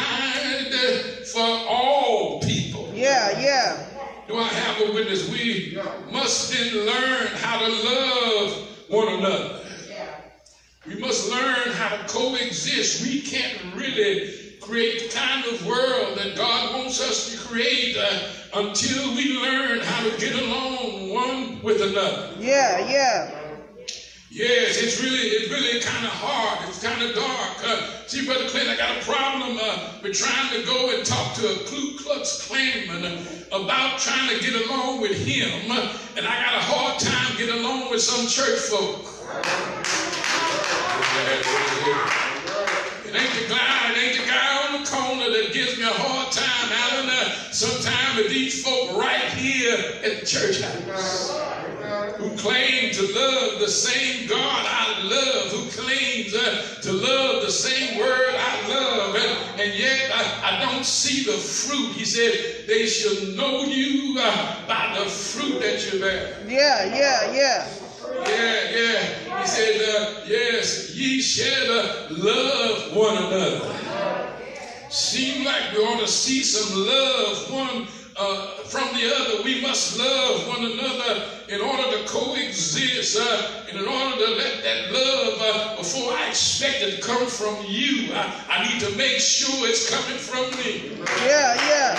died for all people. Yeah. Do I have a witness? We we must then learn how to love one another. We must learn how to coexist. We can't really create the kind of world that God wants us to create until we learn how to get along one with another. Yeah, yeah. Yes, it's really kind of hard. It's kind of dark. See, Brother Clint, I got a problem with trying to go and talk to a Ku Klux Klanman about trying to get along with him, and I got a hard time getting along with some church folk. It ain't the guy on the corner that gives me a hard time, Alan. Sometimes with these folk right here at the church house who claim to love the same God I love, who claims to love the same word I love, and yet I don't see the fruit. He said, they shall know you by the fruit that you bear. Yeah, yeah, yeah. Yeah. He said, yes, ye shall love one another. Seems like we ought to see some love one from the other. We must love one another in order to coexist, and in order to let that love, before I expect it to come from you, I need to make sure it's coming from me. Yeah.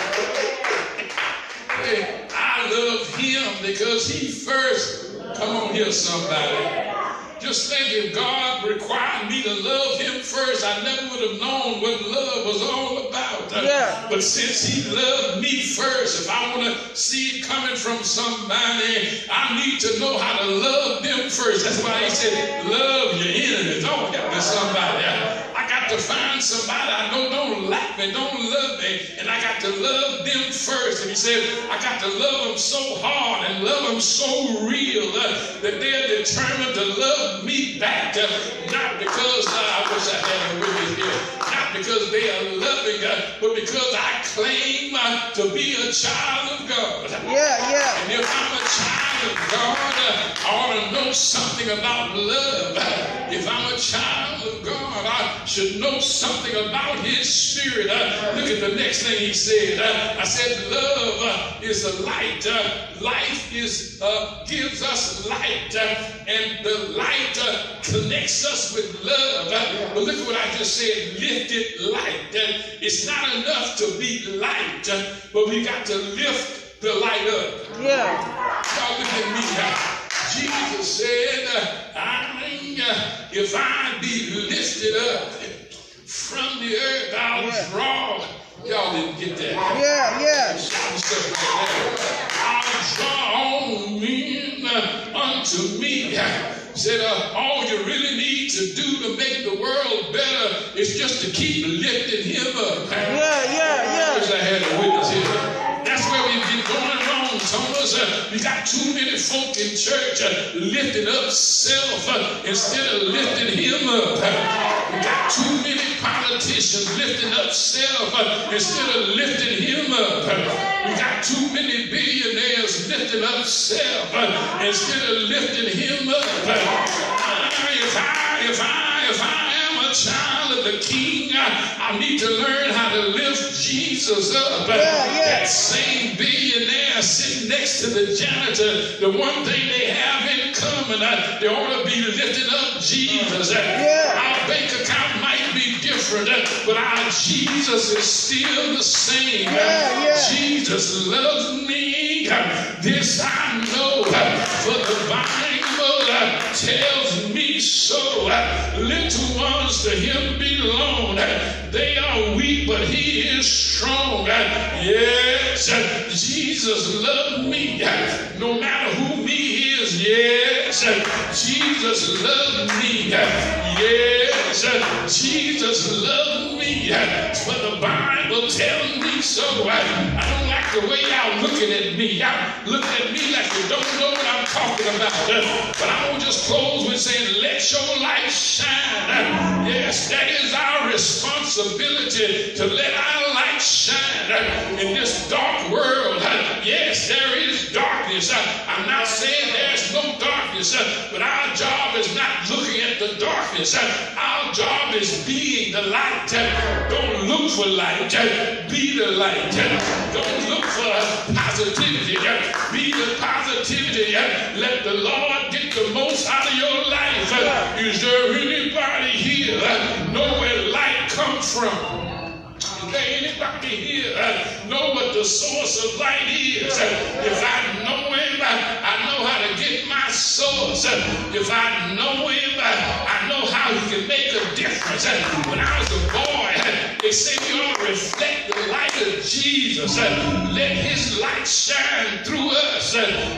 Hey, I love him because he first. Come on here, somebody. Just think, if God required me to love him first, I never would have known what love was all about. Yeah. But since he loved me first, if I want to see it coming from somebody, I need to know how to love them first. That's why he said, love your enemies. Oh, help me, somebody. I got to find somebody I know don't like me, don't love me, and I got to love them first. And he said, I got to love them so hard and love them so real that they're determined to love me back. Not because I wish I had a witness here, not because they are loving, but because I claim to be a child of God. Yeah. And if I'm a child of God, I ought to know something about love. If I'm a child of God, I should know something about his spirit. Look at the next thing he said. I said, love is a light. Life gives us light, and the light connects us with love. But look at what I just said, lifted light. It's not enough to be light, but we got to lift the light up. Yeah. Y'all look at me. Jesus said, if I be lifted up from the earth, I'll draw. Y'all didn't get that. Yeah. I'll draw all men unto me. Said, all you really need to do to make the world better is just to keep lifting him up. Yeah. I wish I had a witness here. That's where we've been going wrong, Thomas. We got too many folk in church lifting up self instead of lifting him up. We got too many politicians lifting up self instead of lifting him up. We got too many billionaires lifting up self instead of lifting him up. If I am a child of the King, I need to learn how to lift Jesus up. That same billionaire sitting next to the janitor, the one thing they have in common, they ought to be lifting up Jesus. Our bank account might be different, but our Jesus is still the same. Jesus loves me. This I know, for the Bible tells me so. Little ones to him belong. They are weak, but he is strong. Yes, Jesus loved me, no matter who he is. Yes, Jesus loved me. Yes, Jesus loved me. For the Bible tells me so. I don't like the way y'all looking at me. Y'all looking at me like you don't know what I'm talking about. But I will just close with saying, let your light shine. Yes, that is our responsibility, to let our light shine in this dark world. Yes, there is darkness. I'm not saying there's no darkness. darkness, but our job is not looking at the darkness. Our job is being the light. Don't look for light, be the light. Don't look for positivity, be the positivity. Let the Lord get the most out of your life. Is there anybody here know where light comes from? Is there anybody here know what the source of light is? If I know him, I know how to get my source. If I know him, I know how he can make a difference. When I was a boy, they said we ought to reflect the light of Jesus. Let his light shine through us.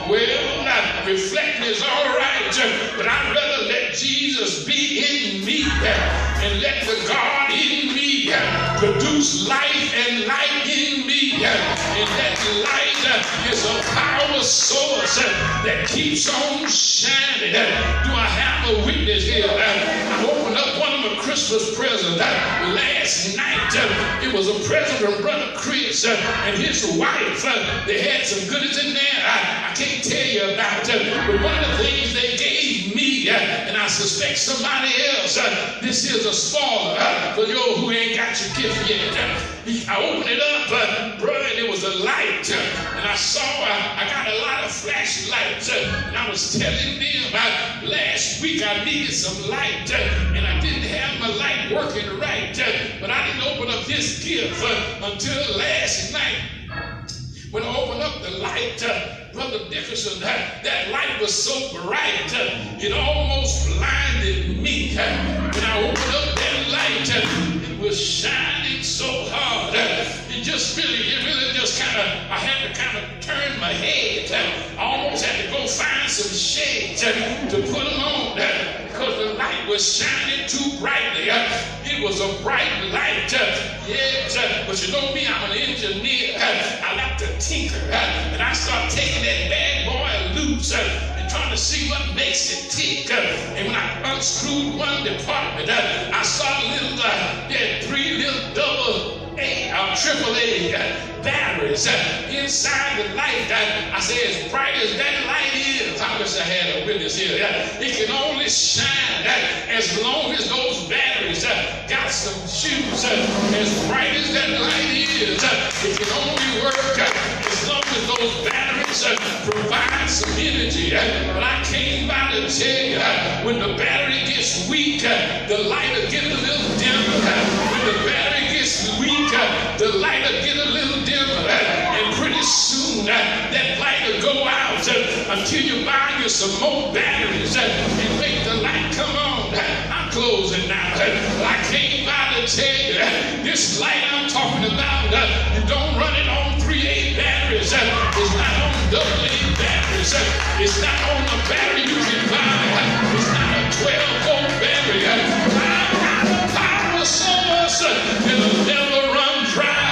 Well, reflecting is all right, but I'd rather let Jesus be in me and let the God in me produce life and light in me. And that light is a power source that keeps on shining. Do I have a witness here? I opened up one of my Christmas presents last night. It was a present from Brother Chris and his wife. They had some goodies in there I can't tell you about. But one of the things they gave me, and I suspect somebody else, this is a spoiler for you who ain't got your gift yet. I opened it up, brother, and it was a light. And I saw, I got a lot of flashlights. And I was telling them last week I needed some light. And I didn't have my light working right. But I didn't open up this gift until last night. When I opened up the light, Brother Dickerson, that light was so bright, it almost blinded me. When I opened up that light, it was shining so hard. It really just kind of, I had to kind of turn my head. I almost had to go find some shades to put them on because the light was shining too brightly. It was a bright light. Yes, but you know me, I'm an engineer. I like to tinker. And I start taking that bad boy loose and trying to see what makes it tick. And when I unscrewed one department, I saw three little double A or triple A batteries inside the light. I said, as bright as that light is, I wish I had a witness here. It can only shine as long as those batteries got some shoes. As bright as that light is, it can only work as long as those batteries provide some energy. But I came by to tell you, when the battery gets weak, the light will get a little dimmer. When the battery gets weak, the light will get a little dimmer. And pretty soon, that light will go out until you buy you some more batteries and make the light come on. I'm closing now. I came by to tell you, this light I'm talking about, you don't run it on 3A batteries. It's not on AA batteries. It's not on a battery you can buy. It's not a 12-volt battery. I've got a power source that'll never run dry.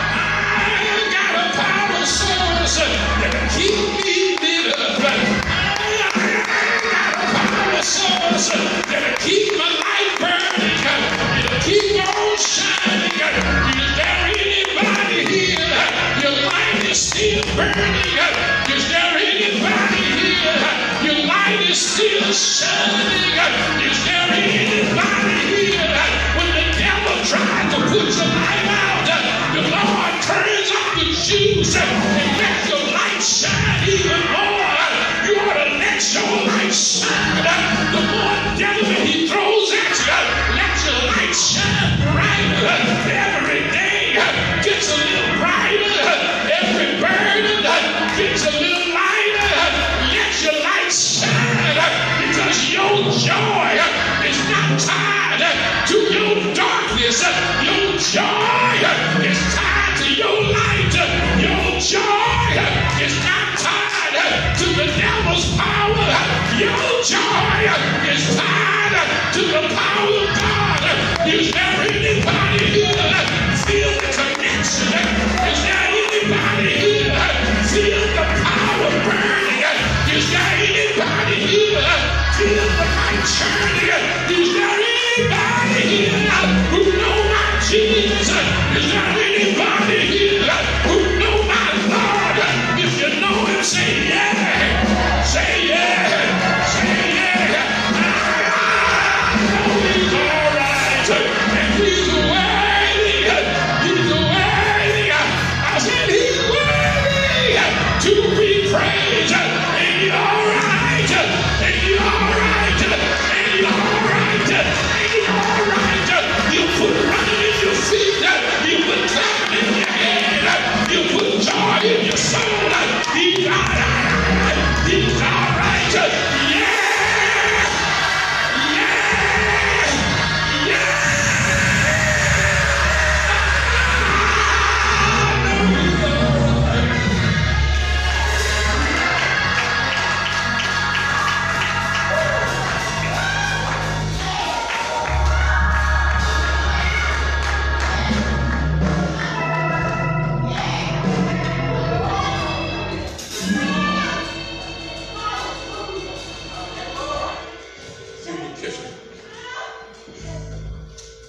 I've got a power source that'll keep me lit up. I've got a power source that'll keep my light burning. It'll keep on shining. Is there anybody here? Your light is still burning. Is there anybody here? Your light is still shining. Is there anybody here? When the devil tries to put your light out, the Lord turns off the juice and lets your light shine even more. You ought to let your light shine. The more devil he throws at you, let your light shine brighter. Every day gets a little brighter. Every burden gets a little lighter. Let your light shine, because your joy is not tied to your darkness. Your joy is tied to your light. Your joy is not tied to the devil's power. Your joy is tied to the power of God. Is there anybody here feel the connection? Is there anybody here feel the power burning? Is there anybody here feel the light shining? Is there anybody here who know my Jesus? Is there anybody here who know my Lord? If you know him, say yeah. Say yeah. Say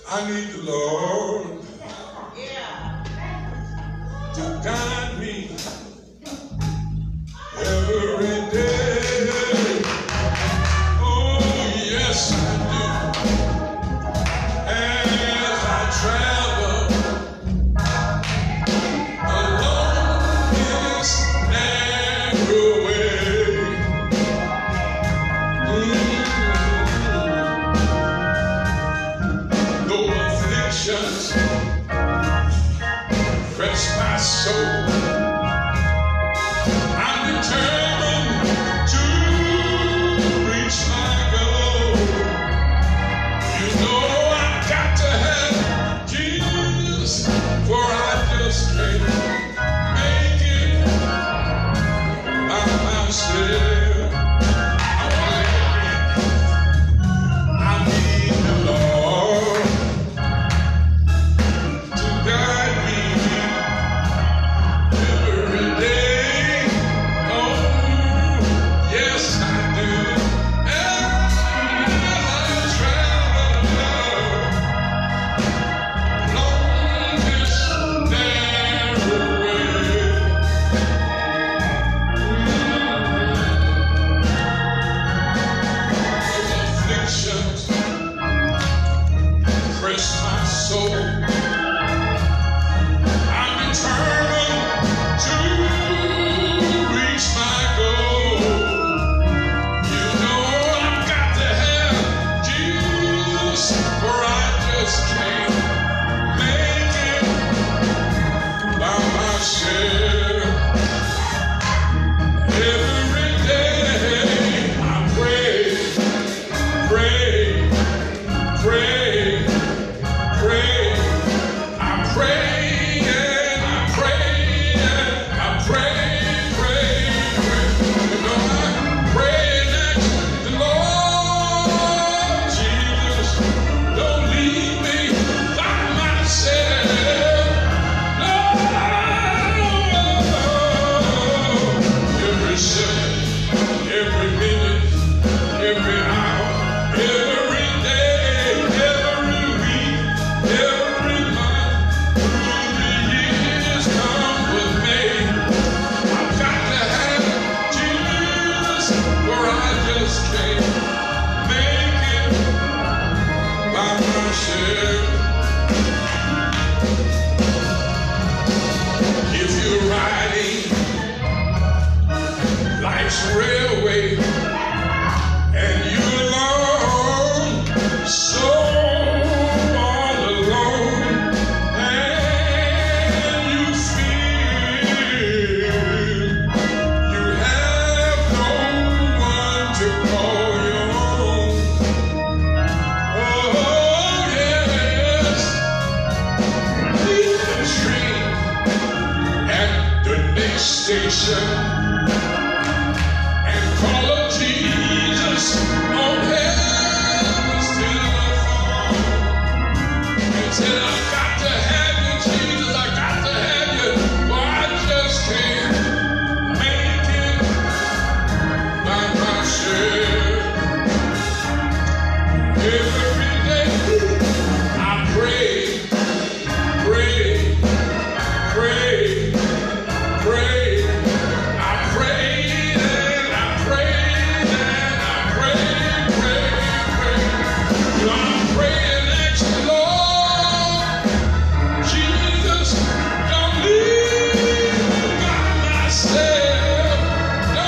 I need the Lord to guide me every day. Oh, yes, I do. As I travel along this narrow way. Though afflictions press my soul, I'm determined to reach my goal. You know I've got to have Jesus, for I just can't make it by myself. I want to live again. I need the Lord to guide me every day. Oh, yes, I do. As I travel along this narrow way. Afflictions press my soul. I'm determined to reach my goal. You know I've got to have Jesus, or I just can't make it by myself. Every day I pray, pray, pray, pray. I pray and I pray and I pray, pray, pray. You know I pray that the Lord Jesus don't leave me by myself. No. Every second, every minute, every hour, every day, every week, every month, through the years come with me. I've got to have Jesus, or I just can't make it by myself. If you're riding life's railway and you're alone, so all alone, and you feel you have no one to call your own. Oh yes, leave the train at the next station and call up Jesus on heaven's telephone and said, I got to have you, Jesus, I got to have you, for I just can't make it by myself. Every day I pray, pray, pray, pray. I pray and I pray and I pray, pray, pray. You know, I'm praying that you, Lord Jesus, don't leave me by myself. No,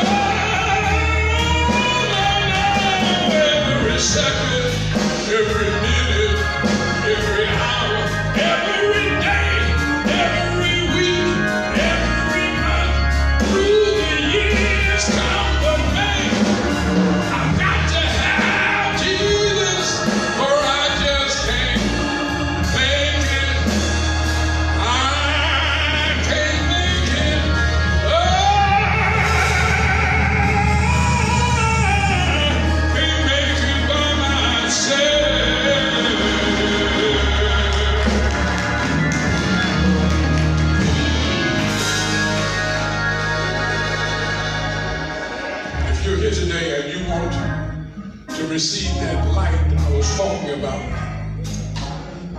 no, no. Every second, every minute, every hour, every day, every week, every month, through the years come with me. I've got to have Jesus, or I just can't make it. I can't make it. Can't make it by myself. If you're here today and you want to receive that light I was talking about,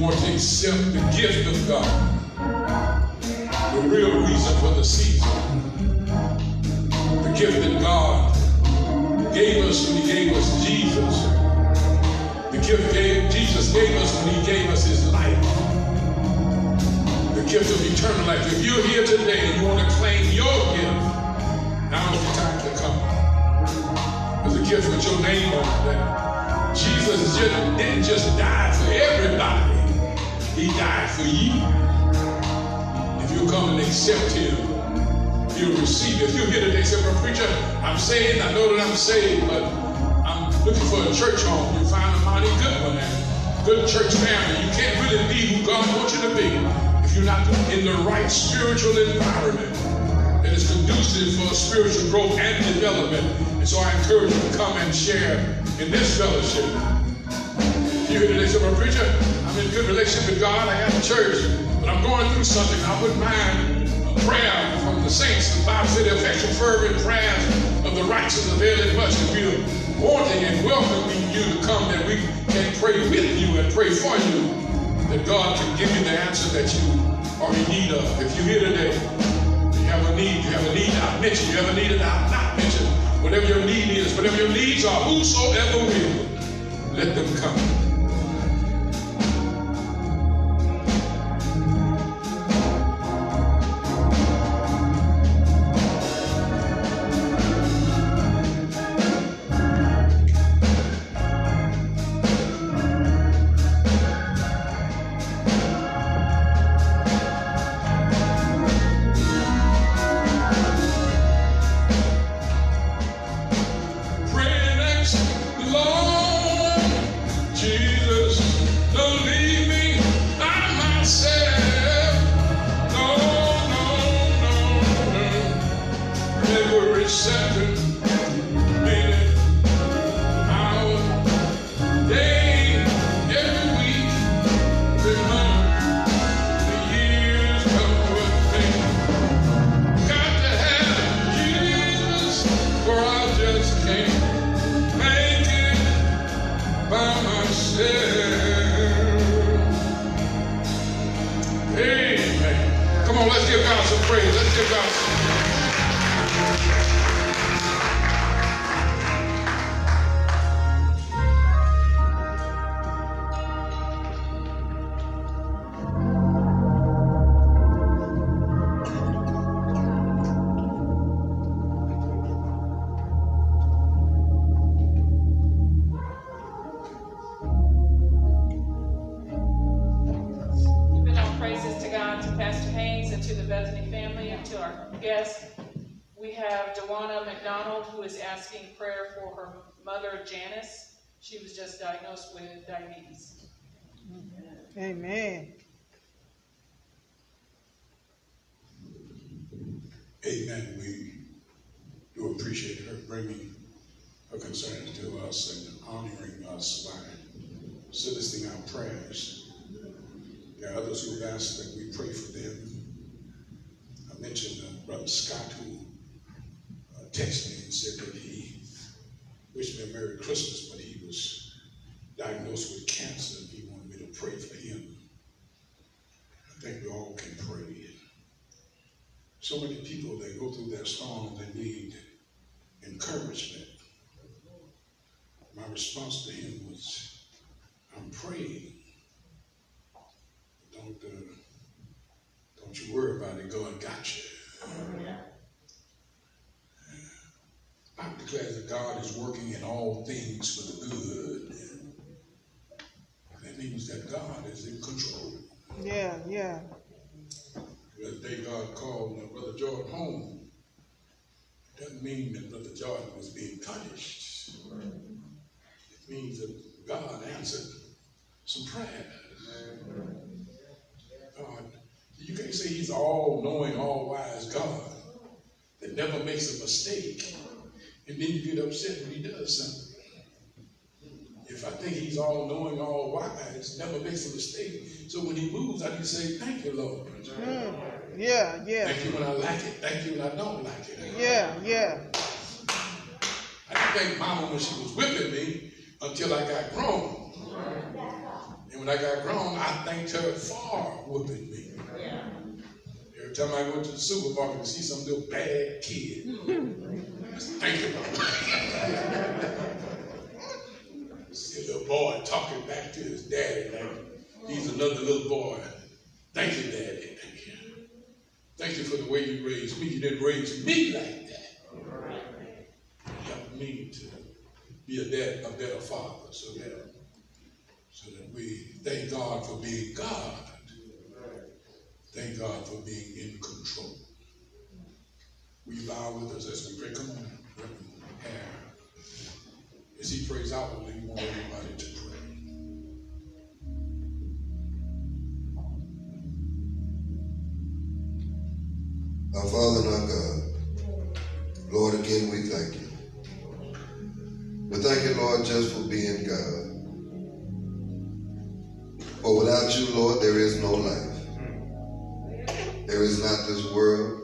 want to accept the gift of God, the real reason for the season, the gift that God gave us when he gave us Jesus, the gift Jesus gave us when he gave us his life, the gift of eternal life. If you're here today and you want to claim your gift, now's the time to come. There's a gift with your name on it. That Jesus didn't just die for everybody. He died for you. If you come and accept him, you'll receive it. If you're here today and say, well, preacher, I'm saved, I know that I'm saved, but I'm looking for a church home. You find a mighty good one, and good church family. You can't really be who God wants you to be if you're not in the right spiritual environment that is conducive for spiritual growth and development. And so I encourage you to come and share in this fellowship. You're here today and say, well, preacher, I'm in good relationship with God, I got a church, but I'm going through something. I wouldn't mind a prayer from the saints. The Bible said the effectual fervent prayers of the righteous availeth much. If we're wanting and welcoming you to come, that we can pray with you and pray for you, that God can give you the answer that you are in need of. If you're here today, you have a need I've mentioned, you have a need that I've not mentioned. Whatever your need is, whatever your needs are, whosoever will, let them come. Praises to God, to Pastor Haynes, and to the Bethany family, and to our guests. We have Dewana McDonald, who is asking prayer for her mother, Janice. She was just diagnosed with diabetes. Amen. Amen. We do appreciate her bringing her concerns to us and honoring us by soliciting our prayers. There are others who have asked that we pray for them. I mentioned Brother Scott, who texted me and said that he wished me a Merry Christmas, but he was diagnosed with cancer and he wanted me to pray for him. I think we all can pray. So many people that go through their storm, they need encouragement. My response to him was, I'm praying. Don't you worry about it. God got you. I declare that God is working in all things for the good. That means that God is in control. Yeah. The other day God called Brother Jordan home. It doesn't mean that Brother Jordan was being punished. It means that God answered some prayers. God, you can't say he's all-knowing, all-wise God that never makes a mistake, and then you get upset when he does something. If I think he's all-knowing, all-wise, never makes a mistake, so when he moves, I can say, thank you, Lord. Yeah. Thank you when I like it. Thank you when I don't like it. Yeah. I didn't thank Mama when she was whipping me until I got grown. And when I got grown, I thanked her for whooping me. Yeah. Every time I went to the supermarket to see some little bad kid, just thank him. See a little boy talking back to his daddy like he's another little boy. Thank you, Daddy. Thank you. Thank you for the way you raised me. You didn't raise me like that. You helped me to be a better father, so that we thank God for being God. Thank God for being in control. Will you bow with us as we pray? Come on, Reverend Hare. As he prays outwardly, we want everybody to pray. Our Father and our God, Lord, again we thank you. We thank you, Lord, just for being God. For without you, Lord, there is no life. There is not this world.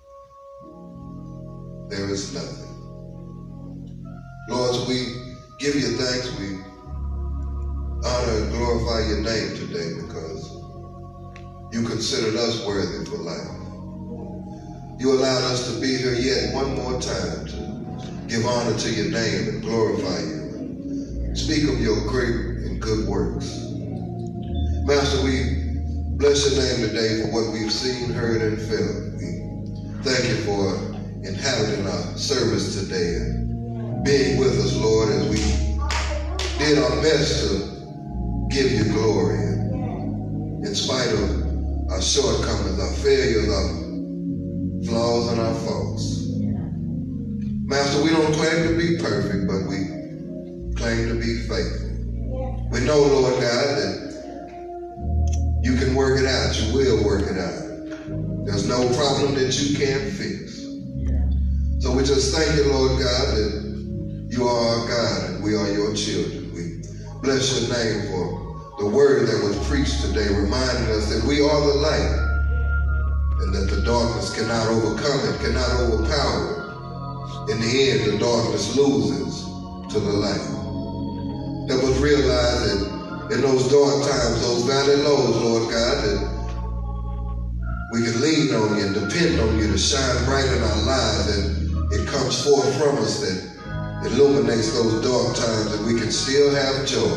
There is nothing. Lord, as we give you thanks, we honor and glorify your name today because you considered us worthy for life. You allowed us to be here yet one more time to give honor to your name and glorify you and speak of your great and good works. Master, we bless your name today for what we've seen, heard, and felt. We thank you for inhabiting our service today and being with us, Lord, as we did our best to give you glory. And in spite of our shortcomings, our failures, our flaws, and our faults. Master, we don't claim to be perfect, but we claim to be faithful. We know, Lord God, that you can work it out. You will work it out. There's no problem that you can't fix. So we just thank you, Lord God, that you are our God and we are your children. We bless your name for the word that was preached today, reminding us that we are the light and that the darkness cannot overcome it, cannot overpower it. In the end, the darkness loses to the light. That was realized that in those dark times, those valley lows, Lord God, that we can lean on you and depend on you to shine bright in our lives, and it comes forth from us that illuminates those dark times, and we can still have joy.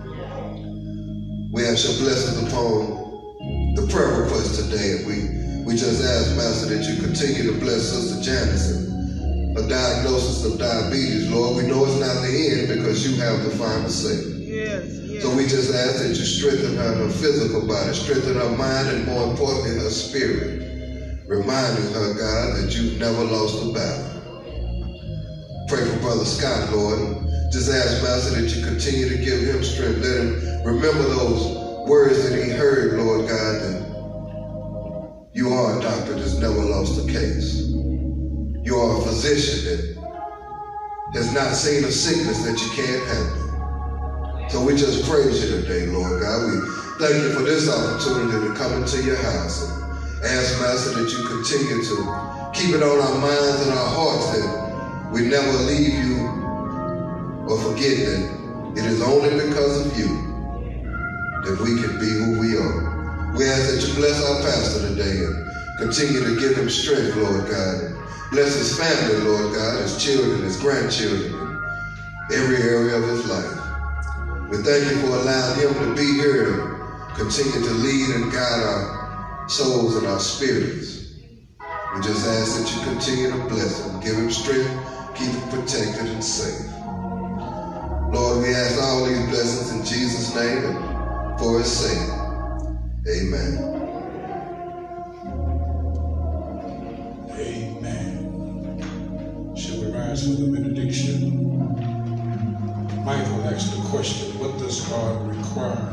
We ask your blessings upon the prayer request today, and we just ask, Master, that you continue to bless Sister Janice and a diagnosis of diabetes. Lord, we know it's not the end because you have the final say. Yes, yes. So we just ask that you strengthen her in her physical body, strengthen her mind, and more importantly, her spirit, reminding her, God, that you've never lost a battle. Pray for Brother Scott, Lord, and just ask, Master, that you continue to give him strength. Let him remember those words that he heard, Lord God, that you are a doctor that's never lost a case. You are a physician that has not seen a sickness that you can't handle. So we just praise you today, Lord God. We thank you for this opportunity to come into your house and ask, Master, that you continue to keep it on our minds and our hearts, that we never leave you or forget that it is only because of you that we can be who we are. We ask that you bless our pastor today and continue to give him strength, Lord God. Bless his family, Lord God, his children, his grandchildren, every area of his life. We thank you for allowing him to be here and continue to lead and guide our souls and our spirits. We just ask that you continue to bless him, give him strength, keep him protected and safe. Lord, we ask all these blessings in Jesus' name and for his sake. Amen. Amen. Shall we rise for the benediction? Michael asked the question, what does God require?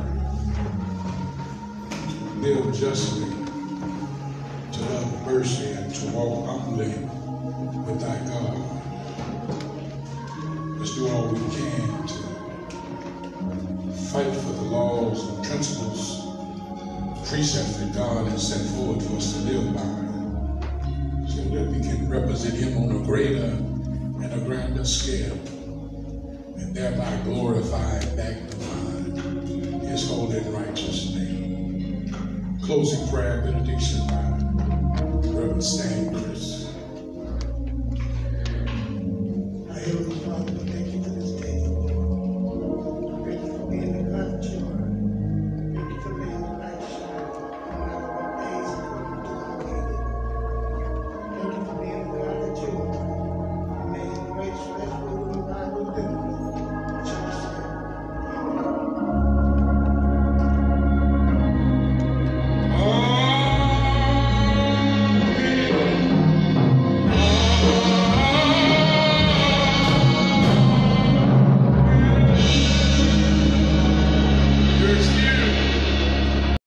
To live justly, to love mercy, and to walk humbly with thy God. Let's do all we can to fight for the laws and principles, precepts that God has set forward for us to live by, so that we can represent him on a greater and a grander scale, and thereby glorify and magnify his holy and closing prayer benediction by Reverend Stan.